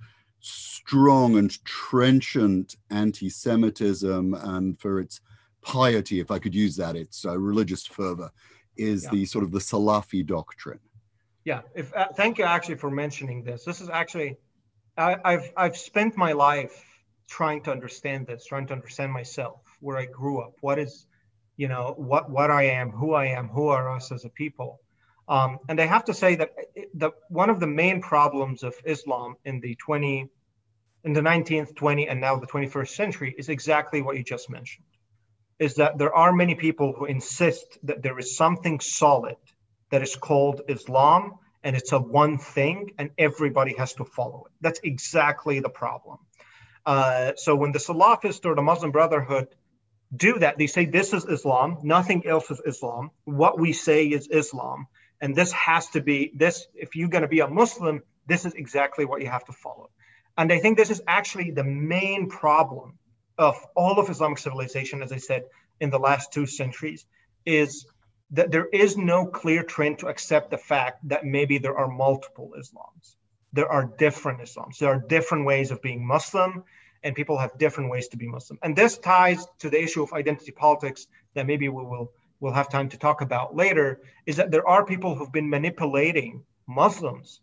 Speaker 1: strong and trenchant anti-Semitism and for its piety, if I could use that, its uh, religious fervor, is yeah. the sort of the Salafi doctrine.
Speaker 2: Yeah, if, uh, thank you actually for mentioning this. This is actually, I, I've, I've spent my life trying to understand this, trying to understand myself, where I grew up, what is, you know, what, what I am, who I am, who are us as a people. Um, and I have to say that the, one of the main problems of Islam in the twenty, in the nineteenth, twentieth, and now the twenty-first century is exactly what you just mentioned, is that there are many people who insist that there is something solid that is called Islam, and it's a one thing, and everybody has to follow it. That's exactly the problem. Uh, so when the Salafists or the Muslim Brotherhood do that, they say this is Islam, nothing else is Islam. What we say is Islam, and this has to be this. If you're going to be a Muslim, this is exactly what you have to follow. And I think this is actually the main problem of all of Islamic civilization, as I said, in the last two centuries, is that there is no clear trend to accept the fact that maybe there are multiple Islams. There are different Islams. There are different ways of being Muslim, and people have different ways to be Muslim. And this ties to the issue of identity politics that maybe we will we'll have time to talk about later, is that there are people who've been manipulating Muslims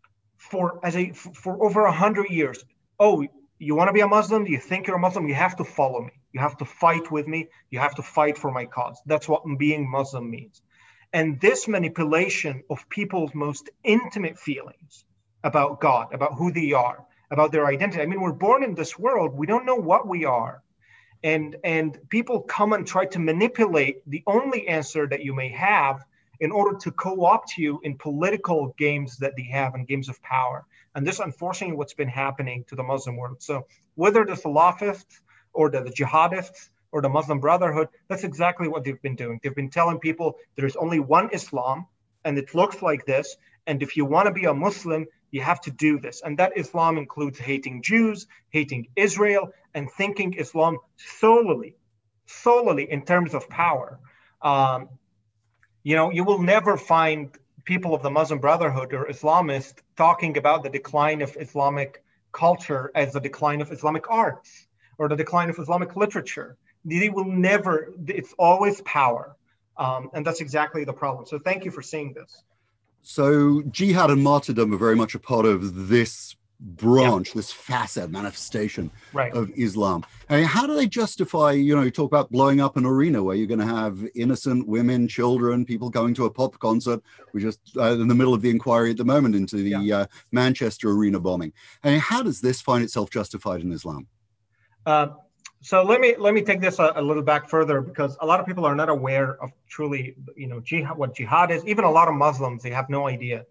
Speaker 2: for as a for over a hundred years. Oh, you want to be a Muslim? You think you're a Muslim? You have to follow me. You have to fight with me. You have to fight for my cause. That's what being Muslim means. And this manipulation of people's most intimate feelings about God, about who they are, about their identity. I mean, we're born in this world. We don't know what we are. And, and people come and try to manipulate the only answer that you may have in order to co-opt you in political games that they have and games of power. And this, unfortunately, what's been happening to the Muslim world. So whether the Salafists or the, the jihadists or the Muslim Brotherhood, that's exactly what they've been doing. They've been telling people there's only one Islam, and it looks like this. And if you want to be a Muslim, you have to do this. And that Islam includes hating Jews, hating Israel, and thinking Islam solely, solely in terms of power. Um, you know, you will never find people of the Muslim Brotherhood or Islamists talking about the decline of Islamic culture as the decline of Islamic arts or the decline of Islamic literature. They will never, it's always power. Um, and that's exactly the problem. So thank you for saying this.
Speaker 1: So jihad and martyrdom are very much a part of this branch, yeah. this facet, manifestation
Speaker 2: right.
Speaker 1: of Islam. I mean, how do they justify, you know, you talk about blowing up an arena where you're going to have innocent women, children, people going to a pop concert. We're just uh, in the middle of the inquiry at the moment into the yeah. uh, Manchester arena bombing. I mean, how does this find itself justified in Islam?
Speaker 2: Uh, so let me let me take this a, a little back further, because a lot of people are not aware of truly, you know, jihad, what jihad is. Even a lot of Muslims, they have no idea.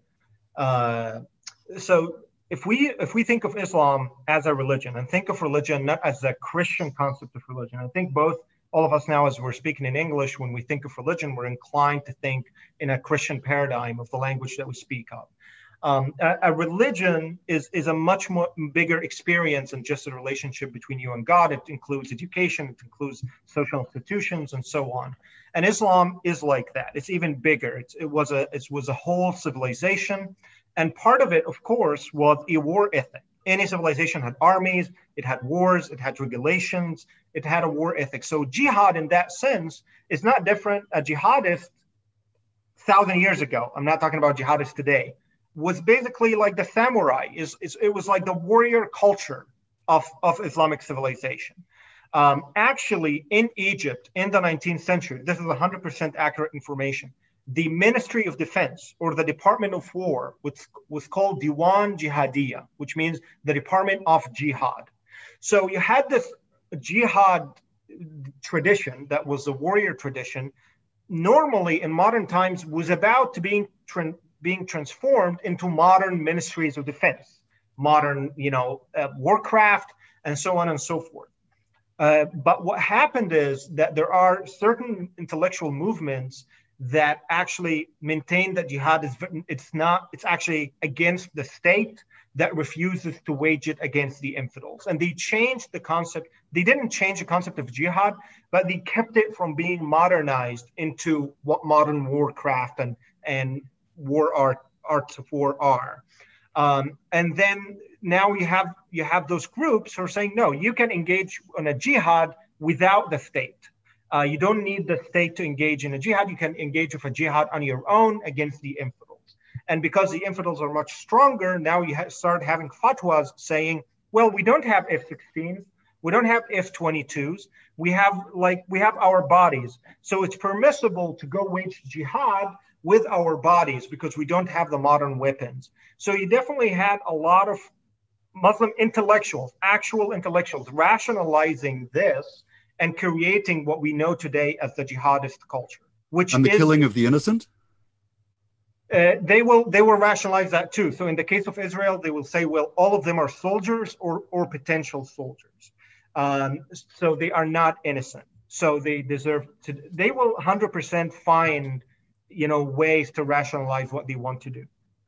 Speaker 2: Uh, so if we if we think of Islam as a religion and think of religion not as a Christian concept of religion, I think both all of us now, as we're speaking in English, when we think of religion, we're inclined to think in a Christian paradigm of the language that we speak of. Um, a, a religion is, is a much more bigger experience than just a relationship between you and God. It includes education, it includes social institutions, and so on. And Islam is like that. It's even bigger. It's, it was a it was a whole civilization, and part of it, of course, was a war ethic. Any civilization had armies, it had wars, it had regulations, it had a war ethic. So jihad, in that sense, is not different. A jihadist thousand years ago, I'm not talking about jihadists today, was basically like the samurai. Is, is it was like the warrior culture of, of Islamic civilization. Um, actually, in Egypt in the nineteenth century, this is one hundred percent accurate information. The Ministry of Defense, or the Department of War, which was called Diwan Jihadiyya, which means the Department of Jihad. So you had this jihad tradition that was a warrior tradition. Normally, in modern times, was about to being tra- being transformed into modern ministries of defense, modern, you know, uh, warcraft, and so on and so forth. Uh, but what happened is that there are certain intellectual movements that actually maintain that jihad is it's not it's actually against the state that refuses to wage it against the infidels. And they changed the concept. They didn't change the concept of jihad, but they kept it from being modernized into what modern warcraft and and war art arts of war are. Um, and then now you have you have those groups who are saying, no, you can engage in a jihad without the state. Uh, you don't need the state to engage in a jihad. You can engage with a jihad on your own against the infidels. And because the infidels are much stronger, now you ha- start having fatwas saying, well, we don't have F sixteens, we don't have F twenty-twos, we have like we have our bodies. So it's permissible to go wage jihad with our bodies because we don't have the modern weapons. So you definitely had a lot of Muslim intellectuals, actual intellectuals, rationalizing this and creating what we know today as the jihadist culture, which
Speaker 1: and the
Speaker 2: is,
Speaker 1: killing of the innocent.
Speaker 2: Uh, they will they will rationalize that too. So in the case of Israel, they will say, well, all of them are soldiers or or potential soldiers, um, so they are not innocent. So they deserve to. They will one hundred percent find, you know, ways to rationalize what they want to do.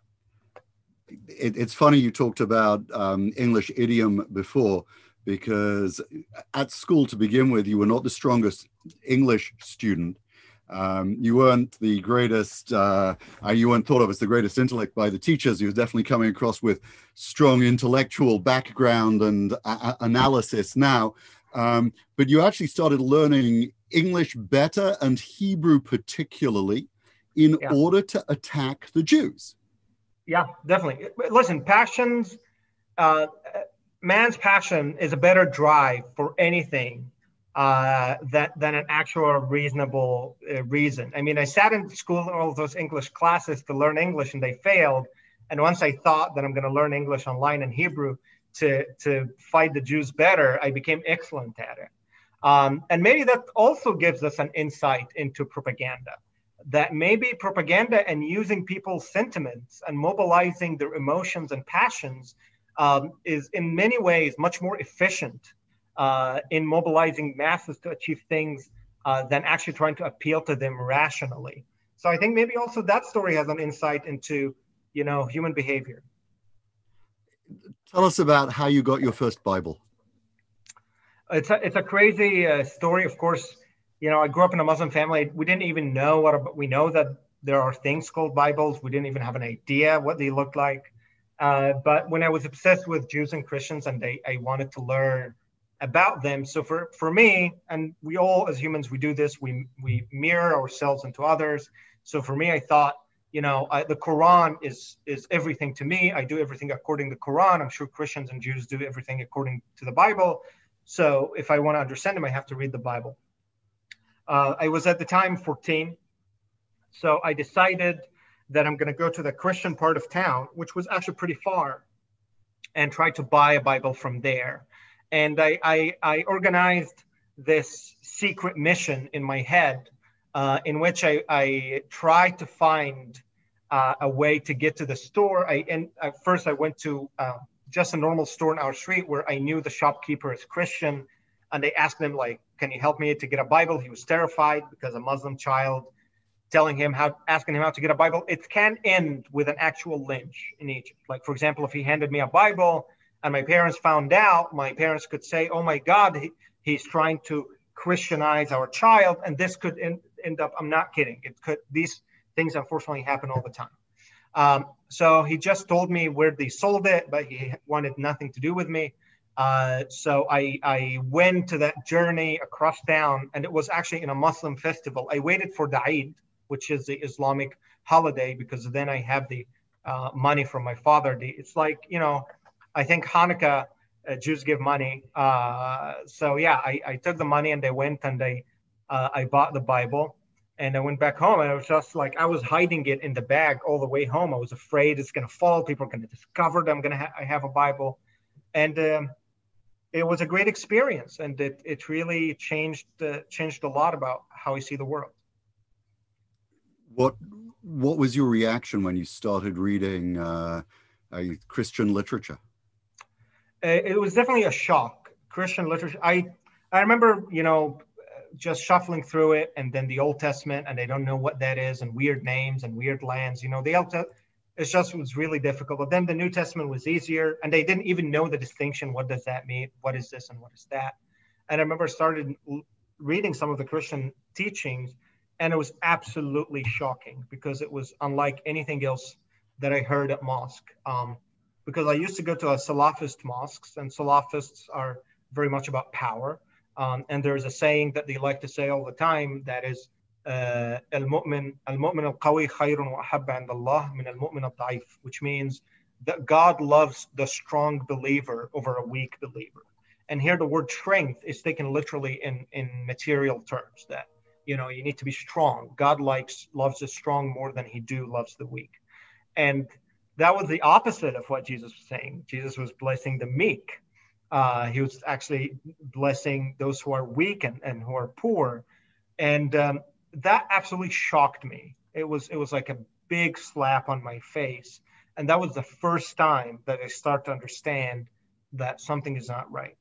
Speaker 1: It, it's funny you talked about um, English idiom before, because at school to begin with, you were not the strongest English student. Um, you weren't the greatest, uh, you weren't thought of as the greatest intellect by the teachers. You were definitely coming across with strong intellectual background and a- analysis now. Um, but you actually started learning English better and Hebrew particularly in
Speaker 2: Yeah.
Speaker 1: order to attack the Jews.
Speaker 2: Yeah, definitely. Listen, passions, uh, man's passion is a better drive for anything uh, that, than an actual reasonable uh, reason. I mean, I sat in school in all those English classes to learn English and they failed. And once I thought that I'm going to learn English online in Hebrew to, to fight the Jews better, I became excellent at it. Um, and maybe that also gives us an insight into propaganda. That maybe propaganda and using people's sentiments and mobilizing their emotions and passions um, is in many ways much more efficient uh, in mobilizing masses to achieve things uh, than actually trying to appeal to them rationally. So I think maybe also that story has an insight into, you know, human behavior.
Speaker 1: Tell us about how you got your first Bible.
Speaker 2: It's a, it's a crazy uh, story, of course. You know, I grew up in a Muslim family. We didn't even know what, a, we know that there are things called Bibles. We didn't even have an idea what they looked like. Uh, but when I was obsessed with Jews and Christians and they, I wanted to learn about them. So for, for me, and we all as humans, we do this, we, we mirror ourselves into others. So for me, I thought, you know, I, the Quran is, is everything to me. I do everything according to the Quran. I'm sure Christians and Jews do everything according to the Bible. So if I want to understand them, I have to read the Bible. Uh, I was at the time fourteen, so I decided that I'm going to go to the Christian part of town, which was actually pretty far, and try to buy a Bible from there. And I, I, I organized this secret mission in my head uh, in which I, I tried to find uh, a way to get to the store. I, and at first I went to uh, just a normal store in our street where I knew the shopkeeper is Christian. And they asked him, like, can you help me to get a Bible? He was terrified because a Muslim child telling him how, asking him how to get a Bible. It can end with an actual lynch in Egypt. Like, for example, if he handed me a Bible and my parents found out, my parents could say, oh my God, he, he's trying to Christianize our child. And this could end, end up, I'm not kidding. It could, these things unfortunately happen all the time. Um, so he just told me where they sold it, but he wanted nothing to do with me. Uh, so I, I went to that journey across town, and it was actually in a Muslim festival. I waited for the Eid, which is the Islamic holiday, because then I have the uh, money from my father. The, it's like, you know, I think Hanukkah, uh, Jews give money. Uh, so yeah, I, I took the money and I went and I, uh, I bought the Bible, and I went back home, and it was just like, I was hiding it in the bag all the way home. I was afraid it's going to fall. People are going to discover that I'm going to ha- I have a Bible. And, um, it was a great experience, and it, it really changed uh, changed a lot about how I see the world.
Speaker 1: What what was your reaction when you started reading uh, uh, Christian literature?
Speaker 2: It was definitely a shock. Christian literature. I I remember, you know, just shuffling through it, and then the Old Testament, and I don't know what that is, and weird names and weird lands. You know, the Old Testament, it's just was really difficult. But then the New Testament was easier, and they didn't even know the distinction. What does that mean? What is this and what is that? And I remember started reading some of the Christian teachings, and it was absolutely shocking, because it was unlike anything else that I heard at mosque. Um, because I used to go to a Salafist mosques, and Salafists are very much about power. Um, and there's a saying that they like to say all the time that is, Uh, المؤمن المؤمن القوي خير وأحب عند الله من المؤمن الضعيف, which means that God loves the strong believer over a weak believer. And here the word strength is taken literally in, in material terms, that, you know, you need to be strong. God likes loves the strong more than he do loves the weak. And that was the opposite of what Jesus was saying. Jesus was blessing the meek. Uh, he was actually blessing those who are weak and, and who are poor. And um, that absolutely shocked me. It was it was like a big slap on my face. And that was the first time that I start to understand that something is not right.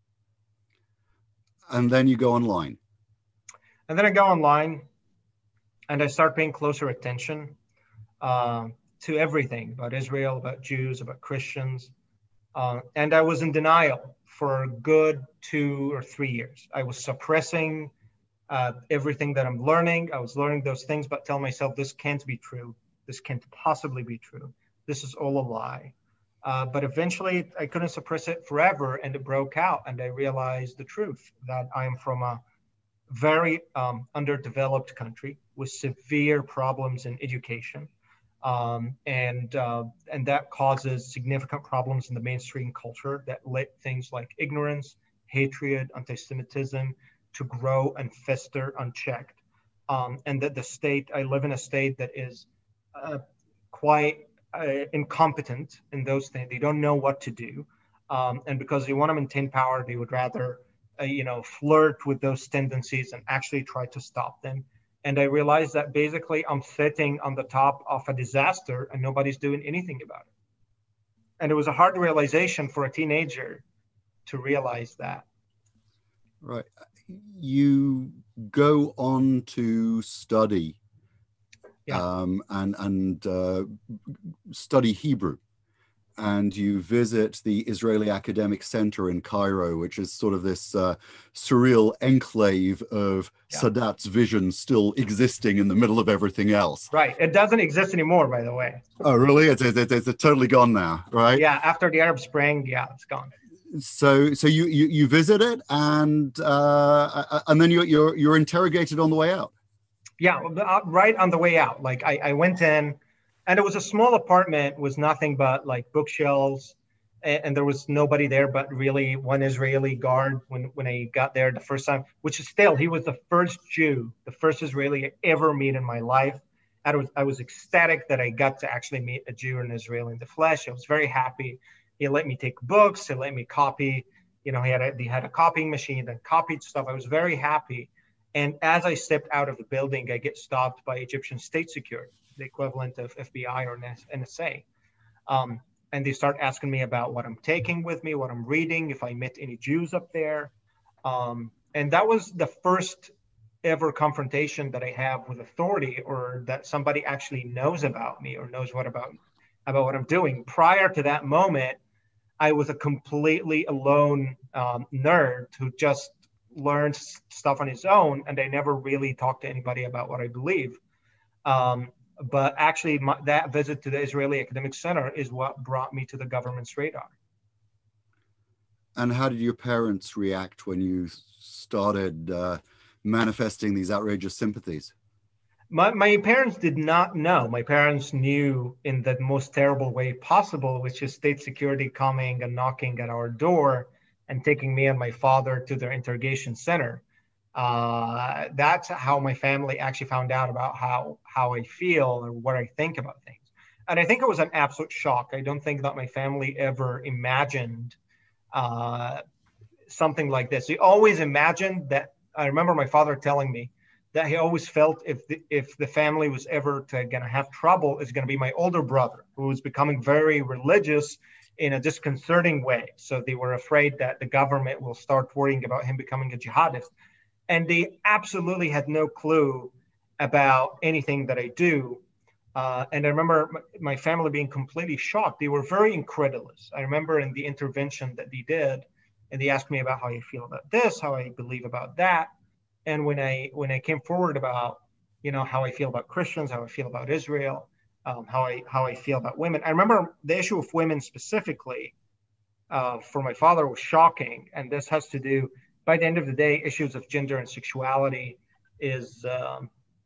Speaker 1: And then you go online.
Speaker 2: And then I go online and I start paying closer attention uh, to everything about Israel, about Jews, about Christians. Uh, and I was in denial for a good two or three years. I was suppressing Uh, everything that I'm learning. I was learning those things, but tell myself, this can't be true. This can't possibly be true. This is all a lie. Uh, but eventually I couldn't suppress it forever, and it broke out, and I realized the truth, that I am from a very um, underdeveloped country with severe problems in education. Um, and, uh, and that causes significant problems in the mainstream culture that let things like ignorance, hatred, anti-Semitism, to grow and fester unchecked. Um, and that the state, I live in a state that is uh, quite uh, incompetent in those things. They don't know what to do. Um, and because they want to maintain power, they would rather, uh, you know, flirt with those tendencies and actually try to stop them. And I realized that basically I'm sitting on the top of a disaster and nobody's doing anything about it. And it was a hard realization for a teenager to realize that.
Speaker 1: Right. You go on to study
Speaker 2: yeah.
Speaker 1: um, and, and uh, study Hebrew. And you visit the Israeli Academic Center in Cairo, which is sort of this uh, surreal enclave of yeah. Sadat's vision still existing in the middle of everything else.
Speaker 2: Right. It doesn't exist anymore, by the way.
Speaker 1: Oh, really? It's, it's, it's totally gone now, right?
Speaker 2: Yeah. After the Arab Spring, yeah, it's gone.
Speaker 1: So, so you, you, you visit it, and uh, and then you're, you're, you're interrogated on the way out.
Speaker 2: Yeah. Right on the way out. Like I, I went in, and it was a small apartment with nothing but like bookshelves, and, and there was nobody there but really one Israeli guard when, when I got there the first time, which is still, he was the first Jew, the first Israeli I ever meet in my life. I was, I was ecstatic that I got to actually meet a Jew and Israel in the flesh. I was very happy. He let me take books, he let me copy, you know, he had a, he had a copying machine and copied stuff. I was very happy. And as I stepped out of the building, I get stopped by Egyptian state security, the equivalent of F B I or N S A. Um, and they start asking me about what I'm taking with me, what I'm reading, if I met any Jews up there. Um, and that was the first ever confrontation that I have with authority, or that somebody actually knows about me or knows what about about what I'm doing. Prior to that moment, I was a completely alone um, nerd who just learned stuff on his own, and I never really talked to anybody about what I believe. Um, but actually, my, that visit to the Israeli Academic Center is what brought me to the government's radar.
Speaker 1: And how did your parents react when you started uh, manifesting these outrageous sympathies?
Speaker 2: My, my parents did not know. My parents knew in the most terrible way possible, which is state security coming and knocking at our door and taking me and my father to their interrogation center. Uh, that's how my family actually found out about how, how I feel or what I think about things. And I think it was an absolute shock. I don't think that my family ever imagined uh, something like this. He always imagined that. I remember my father telling me that he always felt if the, if the family was ever to gonna have trouble, it's gonna be my older brother, who was becoming very religious in a disconcerting way. So they were afraid that the government will start worrying about him becoming a jihadist. And they absolutely had no clue about anything that I do. Uh, and I remember my family being completely shocked. They were very incredulous. I remember in the intervention that they did, and they asked me about how I feel about this, how I believe about that. And when I when I came forward about, you know, how I feel about Christians, how I feel about Israel, um, how I how I feel about women, I remember the issue of women specifically uh, for my father was shocking. And this has to do, by the end of the day, issues of gender and sexuality is um,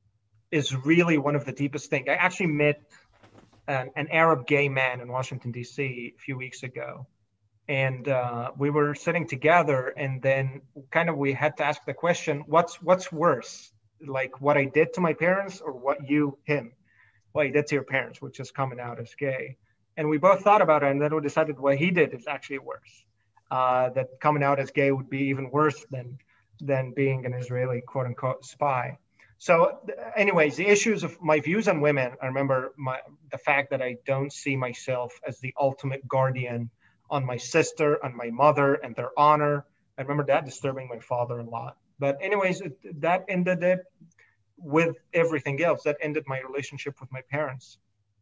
Speaker 2: is really one of the deepest things. I actually met an, an Arab gay man in Washington, D C a few weeks ago. And uh, we were sitting together, and then kind of we had to ask the question, what's what's worse? Like what I did to my parents, or what you, him, what he did to your parents, which is coming out as gay. And we both thought about it, and then we decided what he did is actually worse. Uh, that coming out as gay would be even worse than than being an Israeli quote unquote spy. So anyways, the issues of my views on women, I remember my, the fact that I don't see myself as the ultimate guardian on my sister, on my mother, and their honor. I remember that disturbing my father a lot. But anyways, it, that ended it with everything else. That ended my relationship with my parents.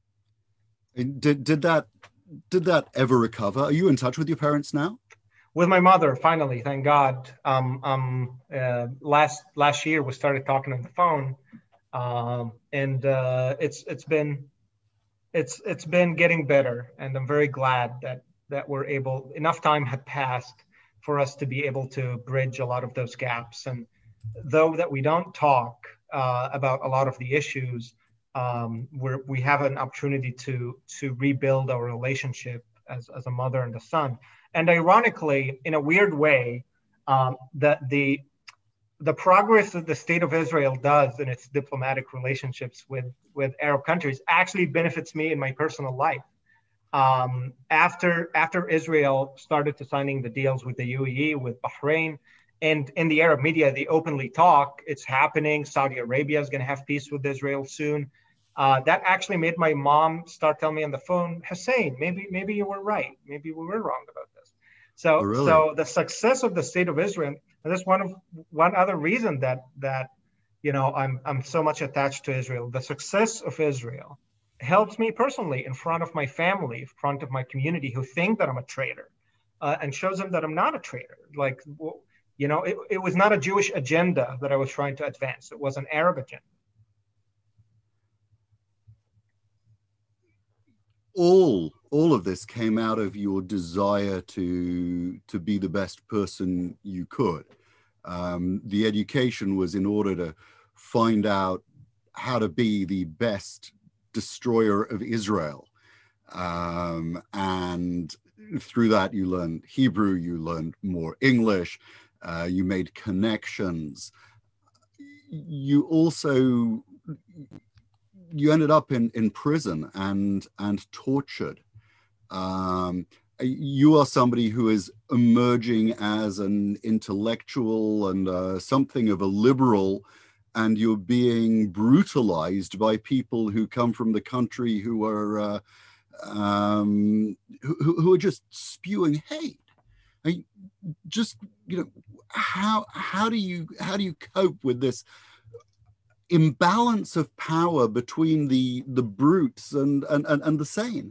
Speaker 1: Did, did that did that ever recover? Are you in touch with your parents now?
Speaker 2: With my mother, finally, thank God. Um, um, uh, last last year, we started talking on the phone, um, and uh, it's it's been it's it's been getting better, and I'm very glad that that we're able. Enough time had passed for us to be able to bridge a lot of those gaps. And though that we don't talk uh, about a lot of the issues, um, we're, we have an opportunity to to rebuild our relationship as as a mother and a son. And ironically, in a weird way, um, that the the progress that the state of Israel does in its diplomatic relationships with, with Arab countries actually benefits me in my personal life. Um, after after Israel started to signing the deals with the U A E, with Bahrain, and in the Arab media, they openly talk, it's happening. Saudi Arabia is going to have peace with Israel soon. Uh, that actually made my mom start telling me on the phone, Hussein, maybe maybe you were right. Maybe we were wrong about this. So,
Speaker 1: Oh, really?
Speaker 2: so the success of the state of Israel, and that's one of one other reason that that you know I'm I'm so much attached to Israel. The success of Israel helps me personally in front of my family, in front of my community who think that I'm a traitor, uh, and shows them that I'm not a traitor. Like, you know, it, it was not a Jewish agenda that I was trying to advance. It was an Arab agenda.
Speaker 1: all all of this came out of your desire to to be the best person you could. Um, the education was in order to find out how to be the best destroyer of Israel, um, and through that you learned Hebrew, you learned more English, uh, you made connections. You also you ended up in, in prison and and tortured. Um, you are somebody who is emerging as an intellectual and uh, something of a liberal, and you're being brutalized by people who come from the country who are uh, um, who, who are just spewing hate. I, just, you know, how how do you how do you cope with this imbalance of power between the the brutes and and and, and the sane?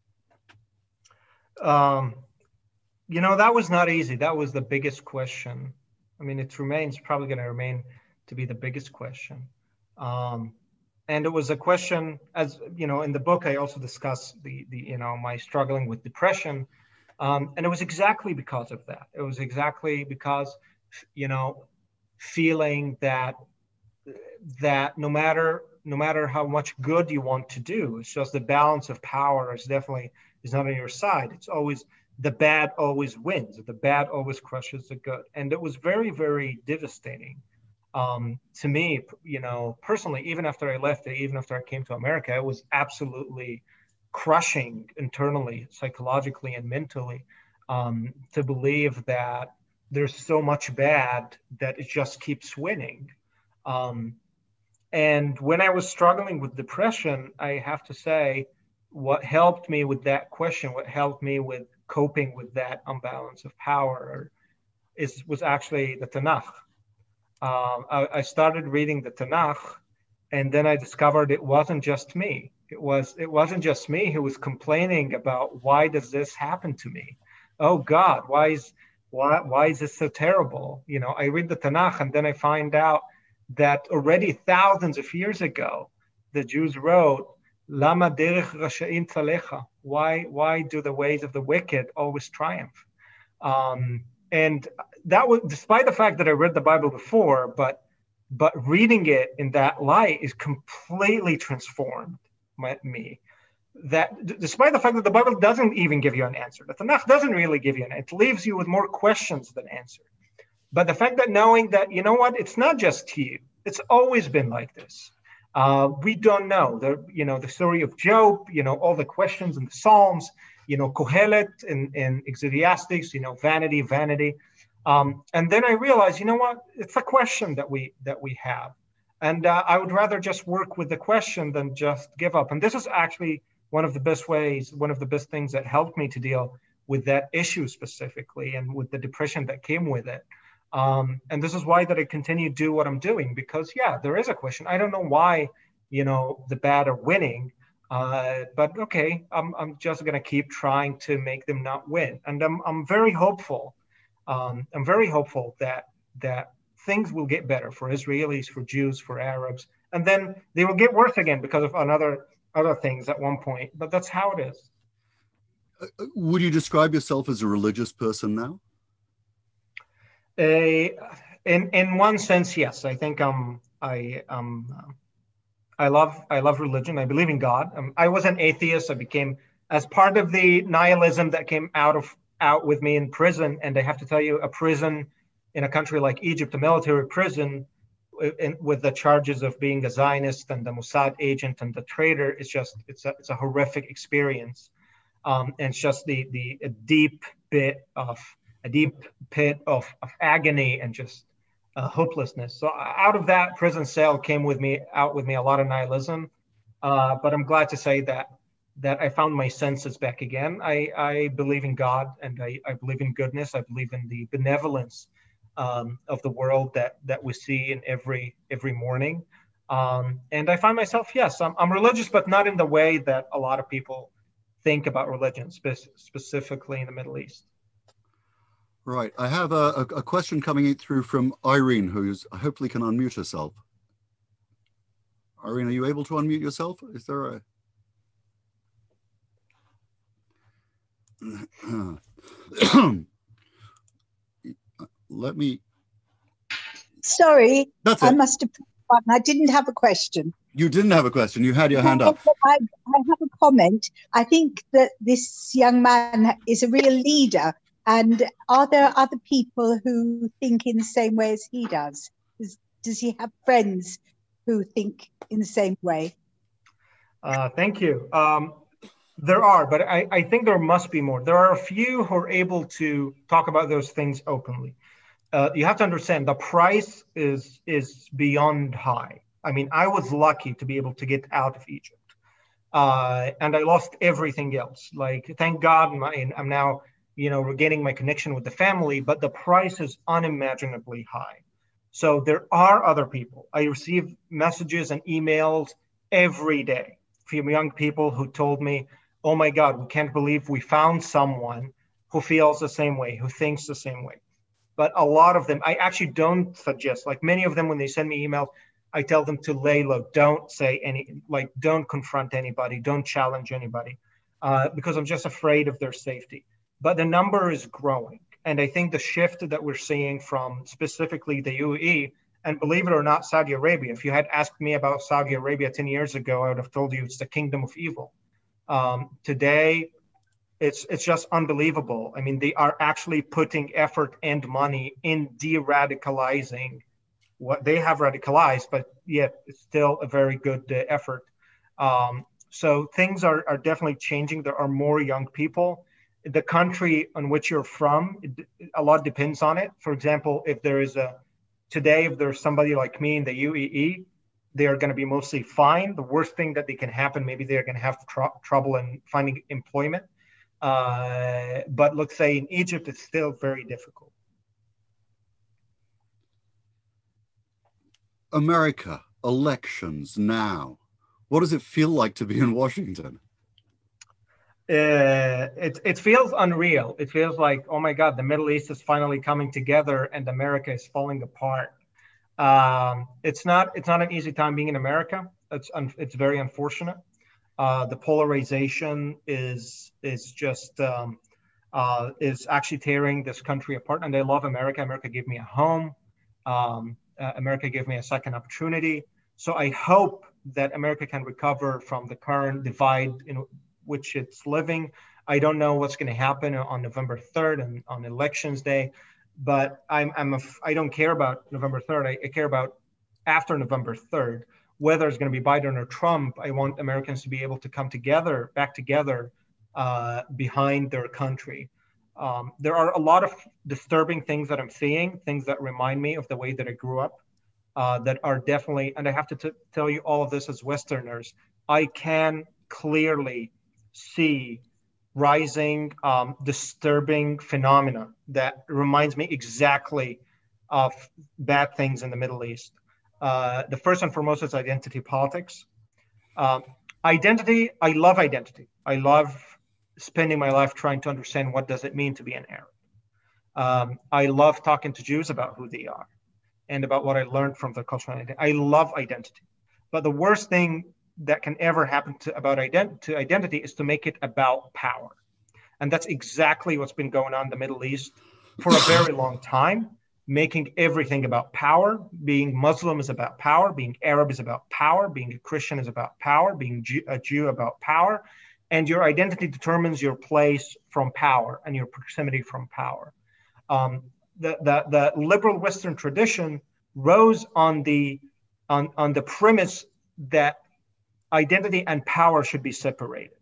Speaker 2: Um, you know, that was not easy. That was the biggest question. I mean, it remains probably going to remain to be the biggest question. Um, and it was a question, as you know, in the book, I also discuss the the you know my struggling with depression, um, and it was exactly because of that. It was exactly because, you know, feeling that that no matter no matter how much good you want to do, it's just the balance of power is definitely is not on your side. It's always the bad always wins. The bad always crushes the good, and it was very, very devastating um, to me. You know, personally, even after I left, even after I came to America, it was absolutely crushing internally, psychologically, and mentally um, to believe that there's so much bad that it just keeps winning. Um, and when I was struggling with depression, I have to say, what helped me with that question, what helped me with coping with that imbalance of power, is was actually the Tanakh. Um, I, I started reading the Tanakh, and then I discovered it wasn't just me. It was it wasn't just me who was complaining about, why does this happen to me? Oh God, why is why why is this so terrible? You know, I read the Tanakh, and then I find out that already thousands of years ago, the Jews wrote, Lama derech rashaim tzalecha. Why why do the ways of the wicked always triumph? Um, and that was despite the fact that I read the Bible before, but but reading it in that light is completely transformed my, me. That d- despite the fact that the Bible doesn't even give you an answer, the Tanakh doesn't really give you an answer. It leaves you with more questions than answers. But the fact that knowing that, you know what, it's not just you. It's always been like this. Uh, we don't know the, you know, the story of Job, you know, all the questions in the Psalms, you know, Kohelet in, in Ecclesiastes, you know, vanity, vanity. Um, and then I realized, you know what, it's a question that we that we have. And uh, I would rather just work with the question than just give up. And this is actually one of the best ways, one of the best things that helped me to deal with that issue specifically and with the depression that came with it. Um, and this is why that I continue to do what I'm doing, because yeah, there is a question. I don't know why, you know, the bad are winning, uh, but okay, I'm I'm just gonna keep trying to make them not win, and I'm I'm very hopeful. Um, I'm very hopeful that that things will get better for Israelis, for Jews, for Arabs, and then they will get worse again because of another other things at one point. But that's how it is.
Speaker 1: Uh, would you describe yourself as a religious person now?
Speaker 2: Uh, in in one sense, yes. I think um I um I love I love religion. I believe in God. Um, I was an atheist. I became as part of the nihilism that came out of out with me in prison. And I have to tell you, a prison in a country like Egypt, a military prison, in, with the charges of being a Zionist and the Mossad agent and the traitor, is just it's a it's a horrific experience. Um, and it's just the the a deep bit of a deep pit of, of agony and just uh, hopelessness. So out of that prison cell came with me out with me a lot of nihilism. Uh, but I'm glad to say that that I found my senses back again. I, I believe in God, and I, I believe in goodness. I believe in the benevolence um, of the world that that we see in every every morning. Um, and I find myself, yes, I'm, I'm religious, but not in the way that a lot of people think about religion, spe- specifically in the Middle East.
Speaker 1: Right. I have a, a, a question coming through from Irene, who's hopefully can unmute herself. Irene, are you able to unmute yourself? Is there a... Let me...
Speaker 3: Sorry,
Speaker 1: That's
Speaker 3: I
Speaker 1: it.
Speaker 3: must have put one. I didn't have a question.
Speaker 1: You didn't have a question. You had your hand up.
Speaker 3: I, I have a comment. I think that this young man is a real leader. And are there other people who think in the same way as he does? Does, does he have friends who think in the same way?
Speaker 2: Uh, thank you. Um, there are, but I, I think there must be more. There are a few who are able to talk about those things openly. Uh, you have to understand the price is is beyond high. I mean, I was lucky to be able to get out of Egypt, uh, and I lost everything else. Like, thank God, my, I'm now, you know, regaining my connection with the family, but the price is unimaginably high. So there are other people. I receive messages and emails every day from young people who told me, oh my God, we can't believe we found someone who feels the same way, who thinks the same way. But a lot of them, I actually don't suggest, like many of them, when they send me emails, I tell them to lay low, don't say any, like, don't confront anybody, don't challenge anybody, uh, because I'm just afraid of their safety. But the number is growing. And I think the shift that we're seeing from specifically the U A E, and believe it or not, Saudi Arabia, if you had asked me about Saudi Arabia ten years ago, I would have told you it's the kingdom of evil. Um, today, it's it's just unbelievable. I mean, they are actually putting effort and money in de-radicalizing what they have radicalized, but yet it's still a very good uh, effort. Um, so things are, are definitely changing. There are more young people. The country on which you're from, it, a lot depends on it. For example, if there is a, today, if there's somebody like me in the U A E, they are going to be mostly fine. The worst thing that they can happen, maybe they're going to have tr- trouble in finding employment. Uh, but let's say in Egypt, it's still very difficult.
Speaker 1: America, elections now. What does it feel like to be in Washington?
Speaker 2: Uh, it, it feels unreal. It feels like, oh my God, the Middle East is finally coming together and America is falling apart. Um, it's not it's not an easy time being in America. It's un, it's very unfortunate. Uh, the polarization is is just um, uh, is actually tearing this country apart. And I love America. America gave me a home. Um, uh, America gave me a second opportunity. So I hope that America can recover from the current divide in which it's living. I don't know what's going to happen on November third and on elections day, but I'm I'm a, I don't care about November third. I, I care about after November third, whether it's going to be Biden or Trump. I want Americans to be able to come together, back together uh, behind their country. Um, there are a lot of disturbing things that I'm seeing, things that remind me of the way that I grew up, uh, that are definitely, and I have to t- tell you all of this as Westerners, I can clearly see rising, um, disturbing phenomena that reminds me exactly of bad things in the Middle East. Uh, the first and foremost is identity politics. Um, identity, I love identity. I love spending my life trying to understand what does it mean to be an Arab. Um, I love talking to Jews about who they are and about what I learned from their cultural identity. I love identity. But the worst thing that can ever happen to about ident- to identity is to make it about power. And that's exactly what's been going on in the Middle East for a very long time, making everything about power. Being Muslim is about power, being Arab is about power, being a Christian is about power, being Jew- a Jew about power. And your identity determines your place from power and your proximity from power. Um, the, the, the liberal Western tradition rose on the, on, on the premise that identity and power should be separated.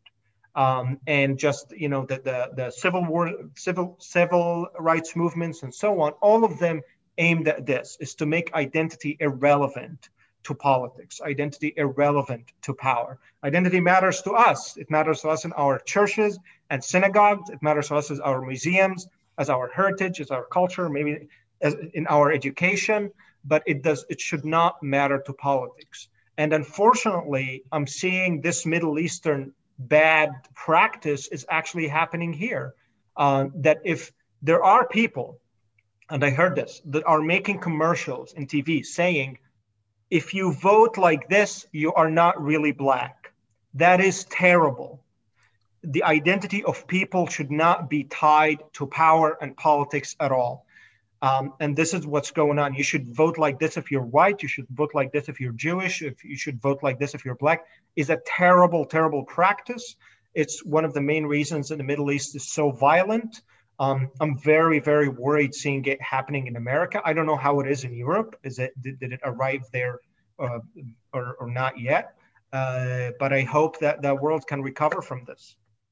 Speaker 2: Um, and just, you know, the, the, the civil war, civil, civil rights movements and so on, all of them aimed at this, is to make identity irrelevant to politics, identity irrelevant to power. Identity matters to us. It matters to us in our churches and synagogues. It matters to us as our museums, as our heritage, as our culture, maybe as in our education, but it does, it should not matter to politics. And unfortunately, I'm seeing this Middle Eastern bad practice is actually happening here. Uh, that if there are people, and I heard this, that are making commercials in T V saying, if you vote like this, you are not really Black. That is terrible. The identity of people should not be tied to power and politics at all. Um, and this is what's going on. You should vote like this if you're white. You should vote like this if you're Jewish. If you should vote like this if you're Black. Is a terrible, terrible practice. It's one of the main reasons that the Middle East is so violent. Um, I'm very, very worried seeing it happening in America. I don't know how it is in Europe. Is it did, did it arrive there uh, or, or not yet? Uh, but I hope that the world can recover from this.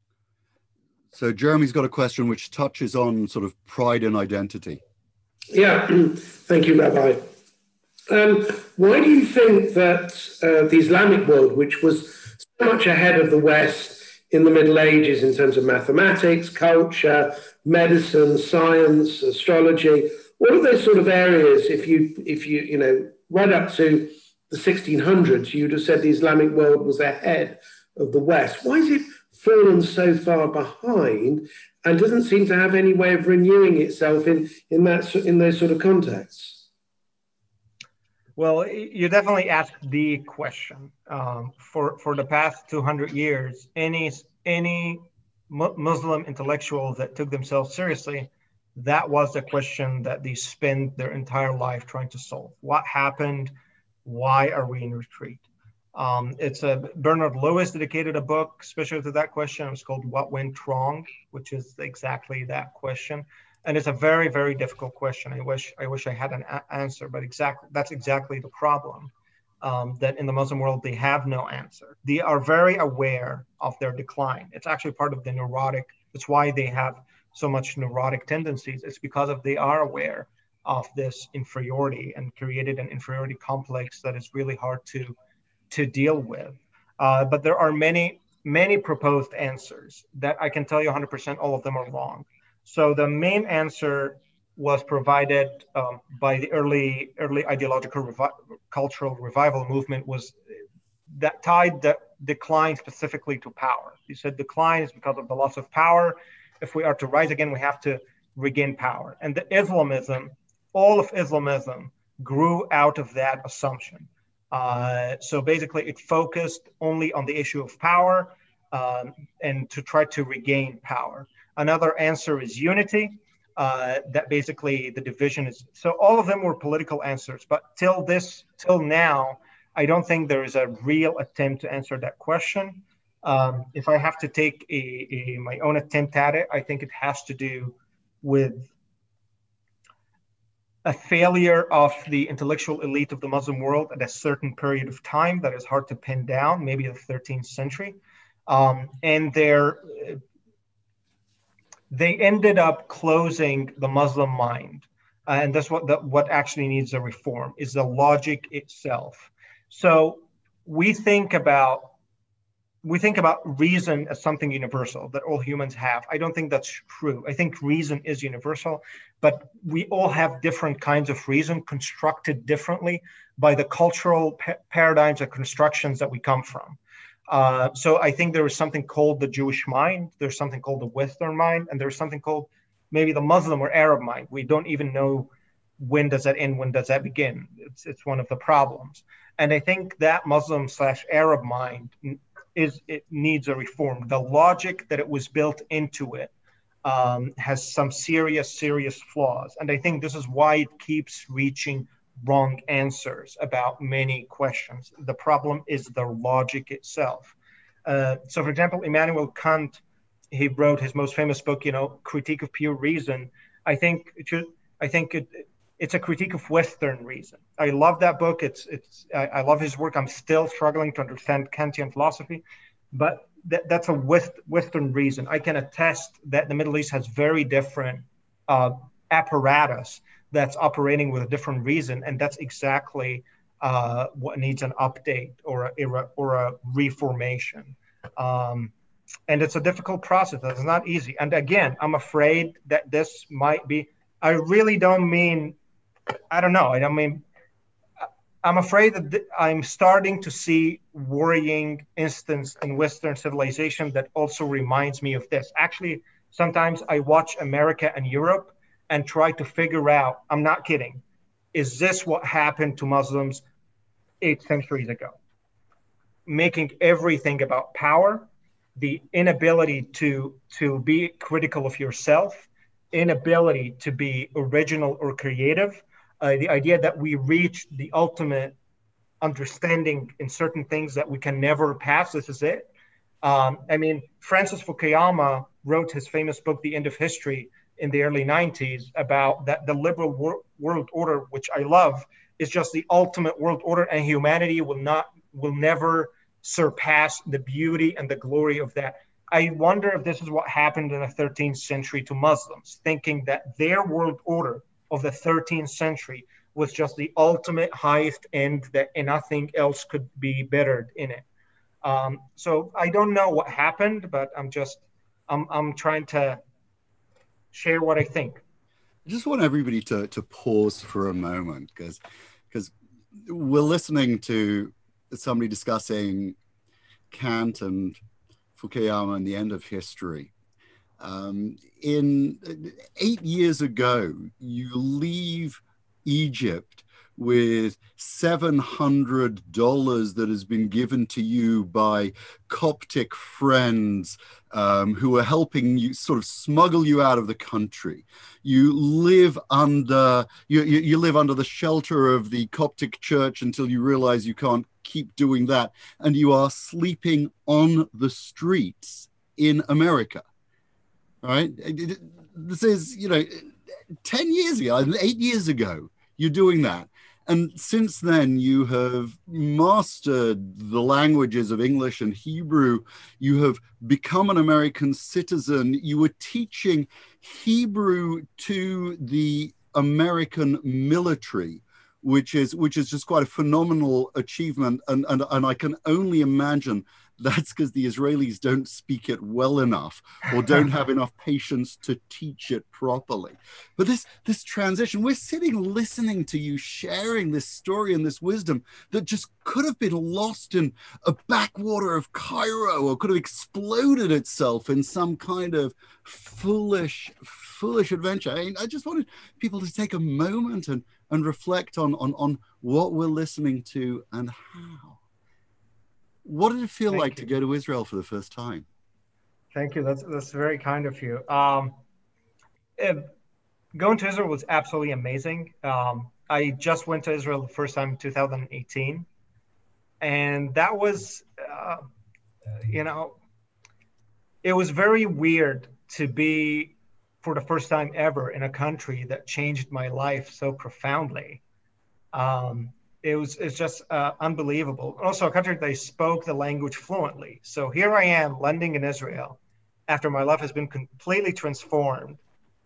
Speaker 1: So Jeremy's got a question which touches on sort of pride and identity.
Speaker 4: Yeah, thank you, Rabbi. Um, why do you think that uh, the Islamic world, which was so much ahead of the West in the Middle Ages in terms of mathematics, culture, medicine, science, astrology, all of those sort of areas. If you, if you, you know, right up to the sixteen hundreds, you'd have said the Islamic world was ahead of the West. Why has it fallen so far behind and doesn't seem to have any way of renewing itself in, in, that, in those sort of contexts?
Speaker 2: Well, you definitely asked the question. Um, for, for the past two hundred years, any, any Muslim intellectual that took themselves seriously, that was the question that they spent their entire life trying to solve. What happened? Why are we in retreat? Um, it's a Bernard Lewis dedicated a book especially to that question. It's called What Went Wrong, which is exactly that question. And it's a very, very difficult question. I wish I wish I had an a- answer, but exactly that's exactly the problem. Um, that in the Muslim world, they have no answer. They are very aware of their decline. It's actually part of the neurotic. It's why they have so much neurotic tendencies. It's because of they are aware of this inferiority and created an inferiority complex that is really hard to to deal with. Uh, but there are many, many proposed answers that I can tell you one hundred percent all of them are wrong. So the main answer was provided um, by the early, early ideological revi- cultural revival movement was that tied the decline specifically to power. He said decline is because of the loss of power. If we are to rise again, we have to regain power. And the Islamism, all of Islamism grew out of that assumption. Uh, so basically it focused only on the issue of power um, and to try to regain power. Another answer is unity, uh, that basically the division is, so all of them were political answers, but till this, till now, I don't think there is a real attempt to answer that question. Um, if I have to take a, a, my own attempt at it, I think it has to do with a failure of the intellectual elite of the Muslim world at a certain period of time that is hard to pin down, maybe the thirteenth century. Um, and they're, they ended up closing the Muslim mind. Uh, and that's what the, what actually needs a reform is the logic itself. So we think about we think about reason as something universal that all humans have. I don't think that's true. I think reason is universal, but we all have different kinds of reason constructed differently by the cultural pa- paradigms and constructions that we come from. Uh, so I think there is something called the Jewish mind. There's something called the Western mind, and there's something called maybe the Muslim or Arab mind. We don't even know when does that end, when does that begin. It's it's one of the problems. And I think that Muslim slash Arab mind is it needs a reform. The logic that it was built into it um, has some serious, serious flaws. And I think this is why it keeps reaching wrong answers about many questions. The problem is the logic itself. Uh, so for example, Immanuel Kant, he wrote his most famous book, you know, Critique of Pure Reason. I think it should, I think it, it's a critique of Western reason. I love that book. It's, it's, I, I love his work. I'm still struggling to understand Kantian philosophy, but th- that's a West, Western reason. I can attest that the Middle East has very different uh, apparatus that's operating with a different reason. And that's exactly uh, what needs an update or a, or a reformation. Um, and it's a difficult process. It's not easy. And again, I'm afraid that this might be, I really don't mean, I don't know. I don't mean, I'm afraid that th- I'm starting to see worrying instance in Western civilization that also reminds me of this. Actually, sometimes I watch America and Europe and try to figure out, I'm not kidding, is this what happened to Muslims eight centuries ago? Making everything about power, the inability to, to be critical of yourself, inability to be original or creative, uh, the idea that we reach the ultimate understanding in certain things that we can never pass, this is it. Um, I mean, Francis Fukuyama wrote his famous book, The End of History, in the early nineties about that the liberal wor- world order, which I love, is just the ultimate world order, and humanity will not, will never surpass the beauty and the glory of that. I wonder if this is what happened in the thirteenth century to Muslims, thinking that their world order of the thirteenth century was just the ultimate highest end, that nothing else could be bettered in it. Um, so I don't know what happened, but I'm just, I'm, I'm trying to share what I think.
Speaker 1: I just want everybody to, to pause for a moment, because because we're listening to somebody discussing Kant and Fukuyama and the end of history. Um, in eight years ago, you leave Egypt with seven hundred dollars that has been given to you by Coptic friends um, who are helping you sort of smuggle you out of the country. You live under you, you, you live under the shelter of the Coptic church until you realize you can't keep doing that, and you are sleeping on the streets in America. All right, this is, you know, ten years ago, eight years ago, you're doing that. And since then, you have mastered the languages of English and Hebrew. You have become an American citizen. You were teaching Hebrew to the American military, which is which is just quite a phenomenal achievement. And, and, and I can only imagine that's because the Israelis don't speak it well enough or don't have enough patience to teach it properly. But this this transition, we're sitting listening to you sharing this story and this wisdom that just could have been lost in a backwater of Cairo, or could have exploded itself in some kind of foolish, foolish adventure. I mean, I just wanted people to take a moment and, and reflect on, on, on what we're listening to and how. What did it feel
Speaker 2: Thank
Speaker 1: like
Speaker 2: you.
Speaker 1: to go to Israel for the first time?
Speaker 2: Thank you. That's that's very kind of you. Um, it, going to Israel was absolutely amazing. Um, I just went to Israel the first time in two thousand eighteen, and that was, uh, you know, it was very weird to be for the first time ever in a country that changed my life so profoundly. Um, it was it's just uh, unbelievable. Also, a country that they spoke the language fluently. So here I am landing in Israel after my life has been completely transformed.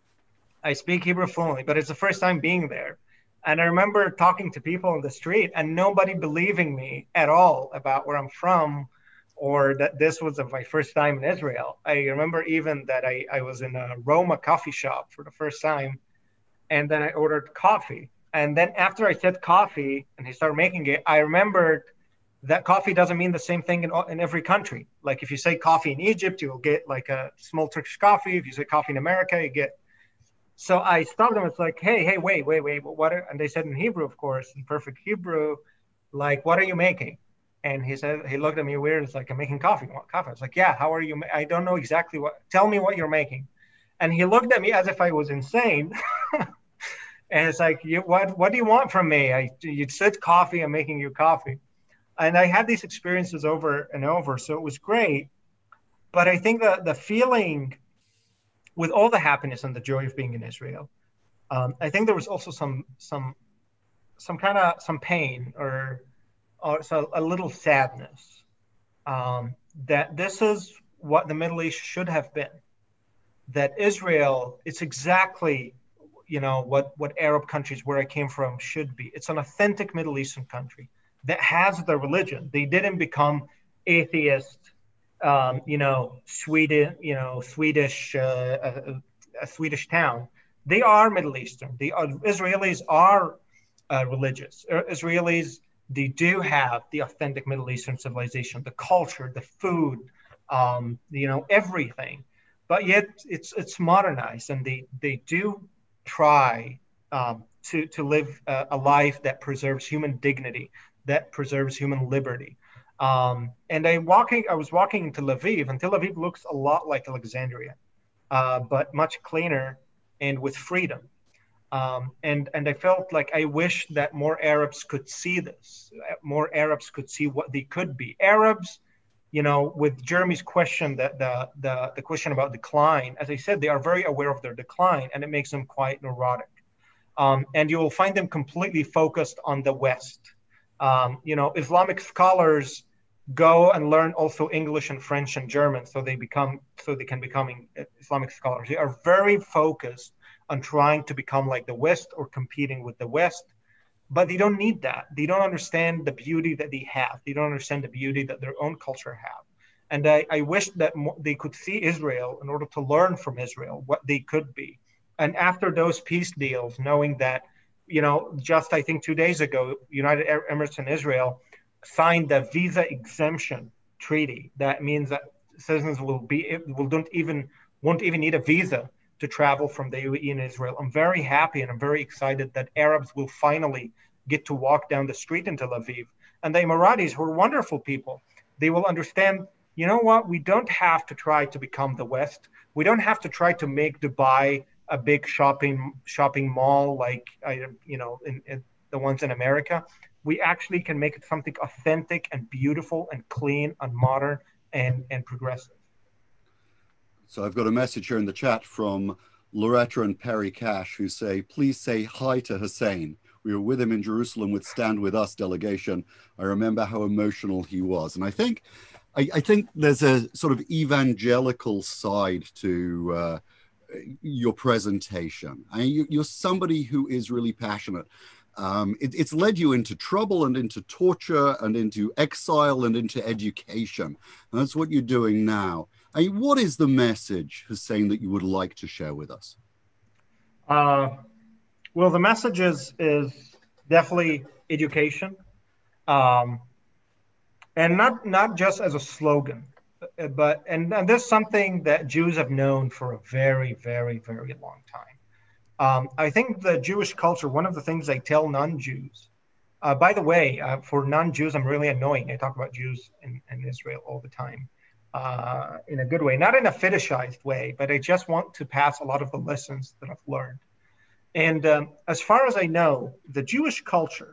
Speaker 2: I speak Hebrew fluently, but it's the first time being there. And I remember talking to people on the street and nobody believing me at all about where I'm from, or that this was my first time in Israel. I remember even that I, I was in a Roma coffee shop for the first time, and then I ordered coffee. And then after I said coffee and he started making it, I remembered that coffee doesn't mean the same thing in, in every country. Like if you say coffee in Egypt, you'll get like a small Turkish coffee. If you say coffee in America, you get. So I stopped them. It's like, hey, hey, wait, wait, wait. What are, and they said in Hebrew, of course, in perfect Hebrew, like, what are you making? And he said, he looked at me weird. It's like, I'm making coffee. What coffee? I was like, yeah, how are you? Ma- I don't know exactly what, tell me what you're making. And he looked at me as if I was insane. And it's like, you, what what do you want from me? I, you said coffee, I'm making you coffee. And I had these experiences over and over, so it was great. But I think that the feeling, with all the happiness and the joy of being in Israel, um, I think there was also some some some kind of some pain, or or so a little sadness, um, that this is what the Middle East should have been. That Israel, it's exactly, you know, what, what Arab countries where I came from should be. It's an authentic Middle Eastern country that has their religion. They didn't become atheist, um, you know, Sweden, you know, Swedish, uh, a, a Swedish town. They are Middle Eastern. The Israelis are uh, religious. Israelis, they do have the authentic Middle Eastern civilization, the culture, the food, um, you know, everything. But yet it's it's modernized, and they they do try um, to to live a, a life that preserves human dignity, that preserves human liberty. Um, and I walking, I was walking into Lviv, and Tel Aviv looks a lot like Alexandria, uh, but much cleaner and with freedom. Um, and and I felt like I wish that more Arabs could see this. More Arabs could see what they could be. Arabs, you know, with Jeremy's question, that the, the the question about decline, as I said, they are very aware of their decline, and it makes them quite neurotic. Um, and you will find them completely focused on the West. Um, you know, Islamic scholars go and learn also English and French and German, so they become so they can become Islamic scholars. They are very focused on trying to become like the West or competing with the West. but they don't need that. They don't understand the beauty that they have. They don't understand the beauty that their own culture have. And I, I wish that they could see Israel in order to learn from Israel what they could be. And after those peace deals, knowing that, you know, just I think two days ago, United Emirates and Israel signed the visa exemption treaty. That means that citizens will be will don't even won't even need a visa to travel from the U A E and Israel. I'm very happy and I'm very excited that Arabs will finally get to walk down the street in Tel Aviv. And the Emiratis, who are wonderful people, they will understand, you know what, we don't have to try to become the West. We don't have to try to make Dubai a big shopping shopping mall like, you know, in, in the ones in America. We actually can make it something authentic and beautiful and clean and modern and, and progressive.
Speaker 1: So I've got a message here in the chat from Loretta and Perry Cash, who say, please say hi to Hussein. We were with him in Jerusalem with Stand With Us delegation. I remember how emotional he was. And I think, I, I think there's a sort of evangelical side to uh, your presentation. I mean, you, you're somebody who is really passionate. Um, it, it's led you into trouble and into torture and into exile and into education. And that's what you're doing now. I mean, what is the message, Hussein, that you would like to share with us?
Speaker 2: Uh, well, the message is, is definitely education. Um, and not, not just as a slogan, but, and, and this is something that Jews have known for a very, very, very long time. Um, I think the Jewish culture, one of the things I tell non-Jews, uh, by the way, uh, for non-Jews, I'm really annoying. I talk about Jews in, in Israel all the time, uh, in a good way, not in a fetishized way, but I just want to pass a lot of the lessons that I've learned. And um, as far as I know, the Jewish culture,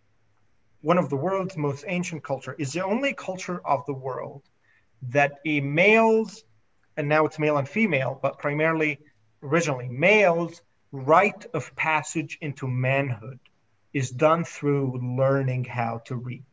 Speaker 2: one of the world's most ancient culture, is the only culture of the world that a males, and now it's male and female, but primarily originally males, rite of passage into manhood is done through learning how to read.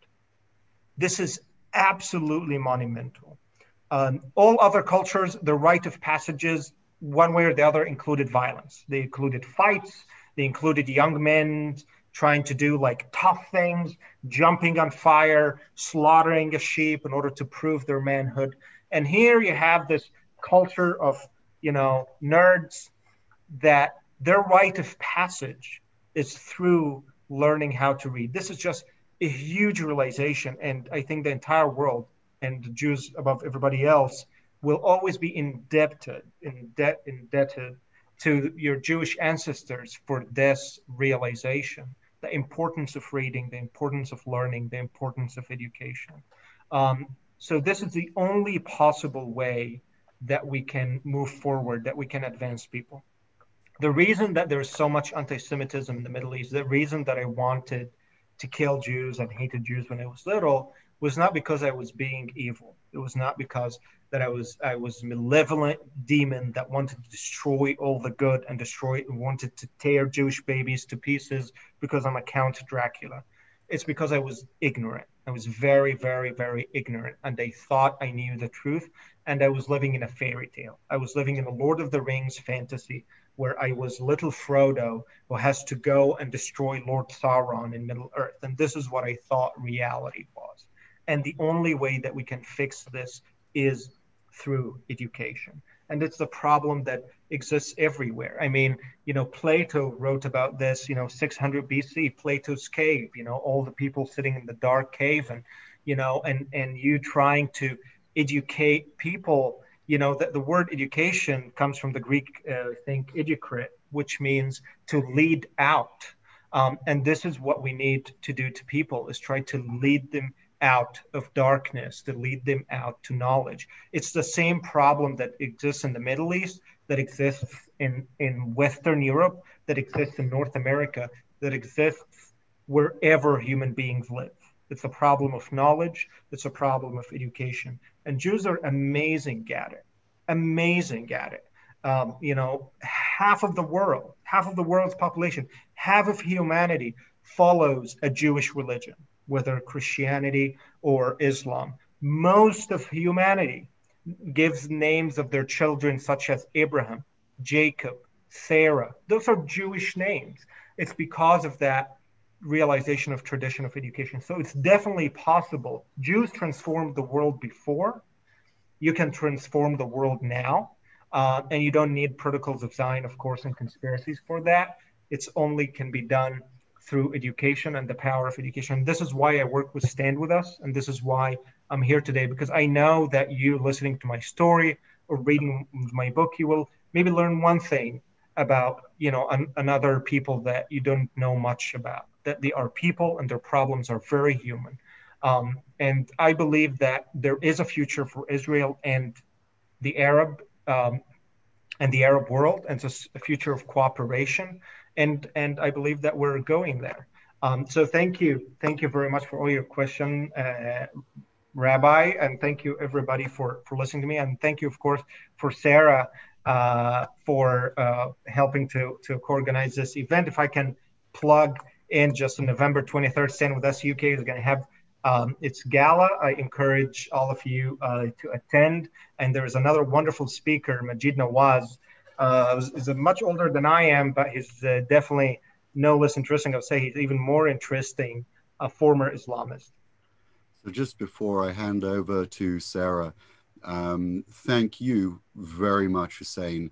Speaker 2: This is absolutely monumental. Um, all other cultures, the rite of passages, one way or the other, included violence. They included fights. They included young men trying to do like tough things, jumping on fire, slaughtering a sheep in order to prove their manhood. And here you have this culture of, you know, nerds that their rite of passage is through learning how to read. This is just a huge realization. And I think the entire world, and the Jews above everybody else, will always be indebted, indebt, indebted to your Jewish ancestors for this realization, the importance of reading, the importance of learning, the importance of education. Um, so this is the only possible way that we can move forward, that we can advance people. The reason that there's so much anti-Semitism in the Middle East, the reason that I wanted to kill Jews and hated Jews when I was little, was not because I was being evil. It was not because that I was I was a malevolent demon that wanted to destroy all the good and destroy wanted to tear Jewish babies to pieces because I'm a Count Dracula. It's because I was ignorant. I was very, very, very ignorant, and I thought I knew the truth, and I was living in a fairy tale. I was living in a Lord of the Rings fantasy where I was little Frodo who has to go and destroy Lord Sauron in Middle Earth. And this is what I thought reality was. And the only way that we can fix this is through education. And it's the problem that exists everywhere. I mean, you know, Plato wrote about this, you know, six hundred B C, Plato's cave, you know, all the people sitting in the dark cave and, you know, and, and you trying to educate people. You know, that the word education comes from the Greek, uh, I think, educrit, which means to lead out. Um, and this is what we need to do to people, is try to lead them out of darkness, to lead them out to knowledge. It's the same problem that exists in the Middle East, that exists in, in Western Europe, that exists in North America, that exists wherever human beings live. It's a problem of knowledge. It's a problem of education. And Jews are amazing at it, amazing at it. Um, you know, half of the world, half of the world's population, half of humanity follows a Jewish religion, whether Christianity or Islam. Most of humanity gives names of their children such as Abraham, Jacob, Sarah. Those are Jewish names. It's because of that realization of tradition of education. So it's definitely possible. Jews transformed the world before. You can transform the world now. Uh, and you don't need protocols of Zion, of course, and conspiracies for that. It's only can be done through education and the power of education. This is why I work with Stand With Us. And this is why I'm here today, because I know that you listening to my story or reading my book, you will maybe learn one thing about, you know, an, another people that you don't know much about, that they are people and their problems are very human. Um, and I believe that there is a future for Israel and the Arab um, and the Arab world, and it's a future of cooperation. And, and I believe that we're going there. Um, so thank you. Thank you very much for all your questions, uh, Rabbi, and thank you everybody for, for listening to me. And thank you, of course, for Sarah uh, for uh, helping to, to organize this event. If I can plug in, just on November twenty-third, Stand With Us U K is going to have um, its gala. I encourage all of you uh, to attend. And there is another wonderful speaker, Majid Nawaz. Uh, is much older than I am, but he's uh, definitely no less interesting. I would say he's even more interesting, a former Islamist.
Speaker 1: So just before I hand over to Sarah, um, thank you very much, Hussein.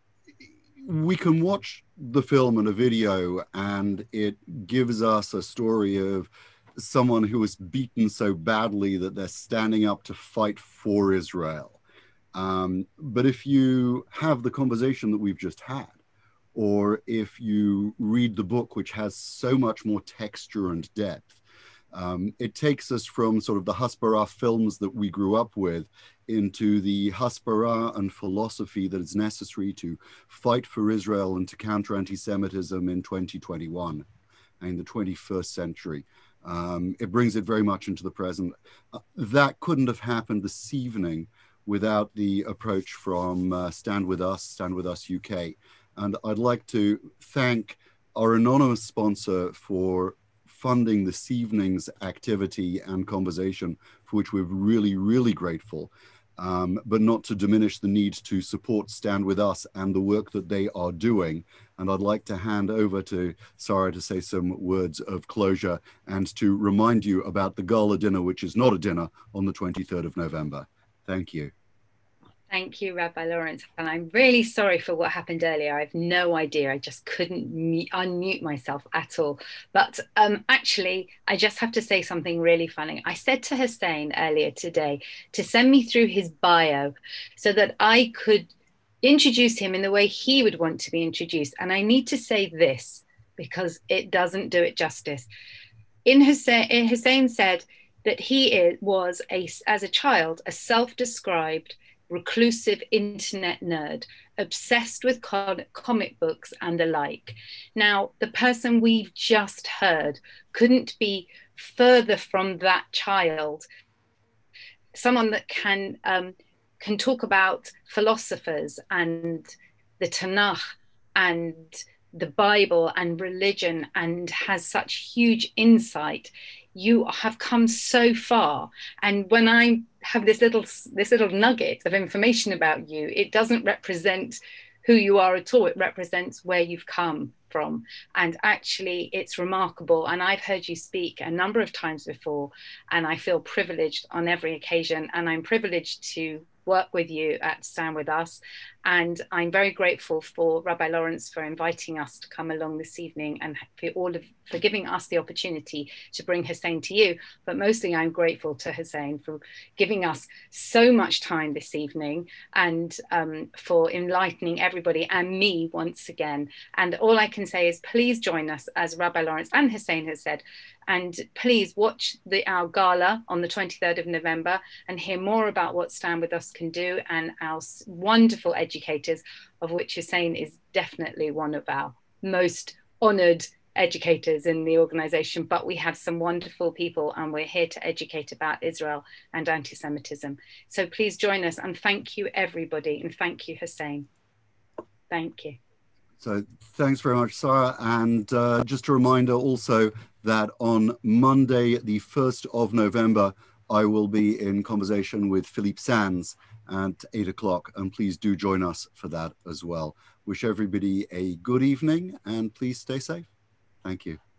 Speaker 1: We can watch the film and a video, and it gives us a story of someone who was beaten so badly that they're standing up to fight for Israel. Um, but if you have the conversation that we've just had, or if you read the book, which has so much more texture and depth, um, it takes us from sort of the Hasbara films that we grew up with into the Hasbara and philosophy that is necessary to fight for Israel and to counter anti-Semitism in twenty twenty-one and in the twenty-first century. Um, it brings it very much into the present. Uh, that couldn't have happened this evening without the approach from uh, Stand With Us, Stand With Us U K. And I'd like to thank our anonymous sponsor for funding this evening's activity and conversation, for which we're really, really grateful, um, but not to diminish the need to support Stand With Us and the work that they are doing. And I'd like to hand over to Sarah to say some words of closure and to remind you about the gala dinner, which is not a dinner, on the twenty-third of November. Thank you.
Speaker 5: Thank you, Rabbi Lawrence. And I'm really sorry for what happened earlier. I have no idea. I just couldn't mute, unmute myself at all. But um, actually, I just have to say something really funny. I said to Hussein earlier today to send me through his bio so that I could introduce him in the way he would want to be introduced. And I need to say this because it doesn't do it justice. In Hussein, Hussein said that he is, was, a, as a child, a self-described reclusive internet nerd, obsessed with comic books and the like. Now, the person we've just heard couldn't be further from that child. Someone that can um, can talk about philosophers and the Tanakh and the Bible and religion and has such huge insight. You have come so far. And when I have this little this little nugget of information about you, it doesn't represent who you are at all. It represents where you've come from. And actually, it's remarkable. And I've heard you speak a number of times before, and I feel privileged on every occasion. And I'm privileged to work with you at Stand With Us. And I'm very grateful for Rabbi Lawrence for inviting us to come along this evening and for all of for giving us the opportunity to bring Hussein to you. But mostly I'm grateful to Hussein for giving us so much time this evening and um, for enlightening everybody and me once again. And all I can say is please join us, as Rabbi Lawrence and Hussein has said, and please watch the, our gala on the twenty-third of November and hear more about what Stand With Us can do and our wonderful educators, of which Hussein is definitely one of our most honored educators in the organization. But we have some wonderful people and we're here to educate about Israel and anti-Semitism. So please join us, and thank you everybody, and thank you Hussein. Thank you.
Speaker 1: So thanks very much, Sarah. And uh, just a reminder also that on Monday, the first of November, I will be in conversation with Philippe Sands at eight o'clock. And please do join us for that as well. Wish everybody a good evening and please stay safe. Thank you.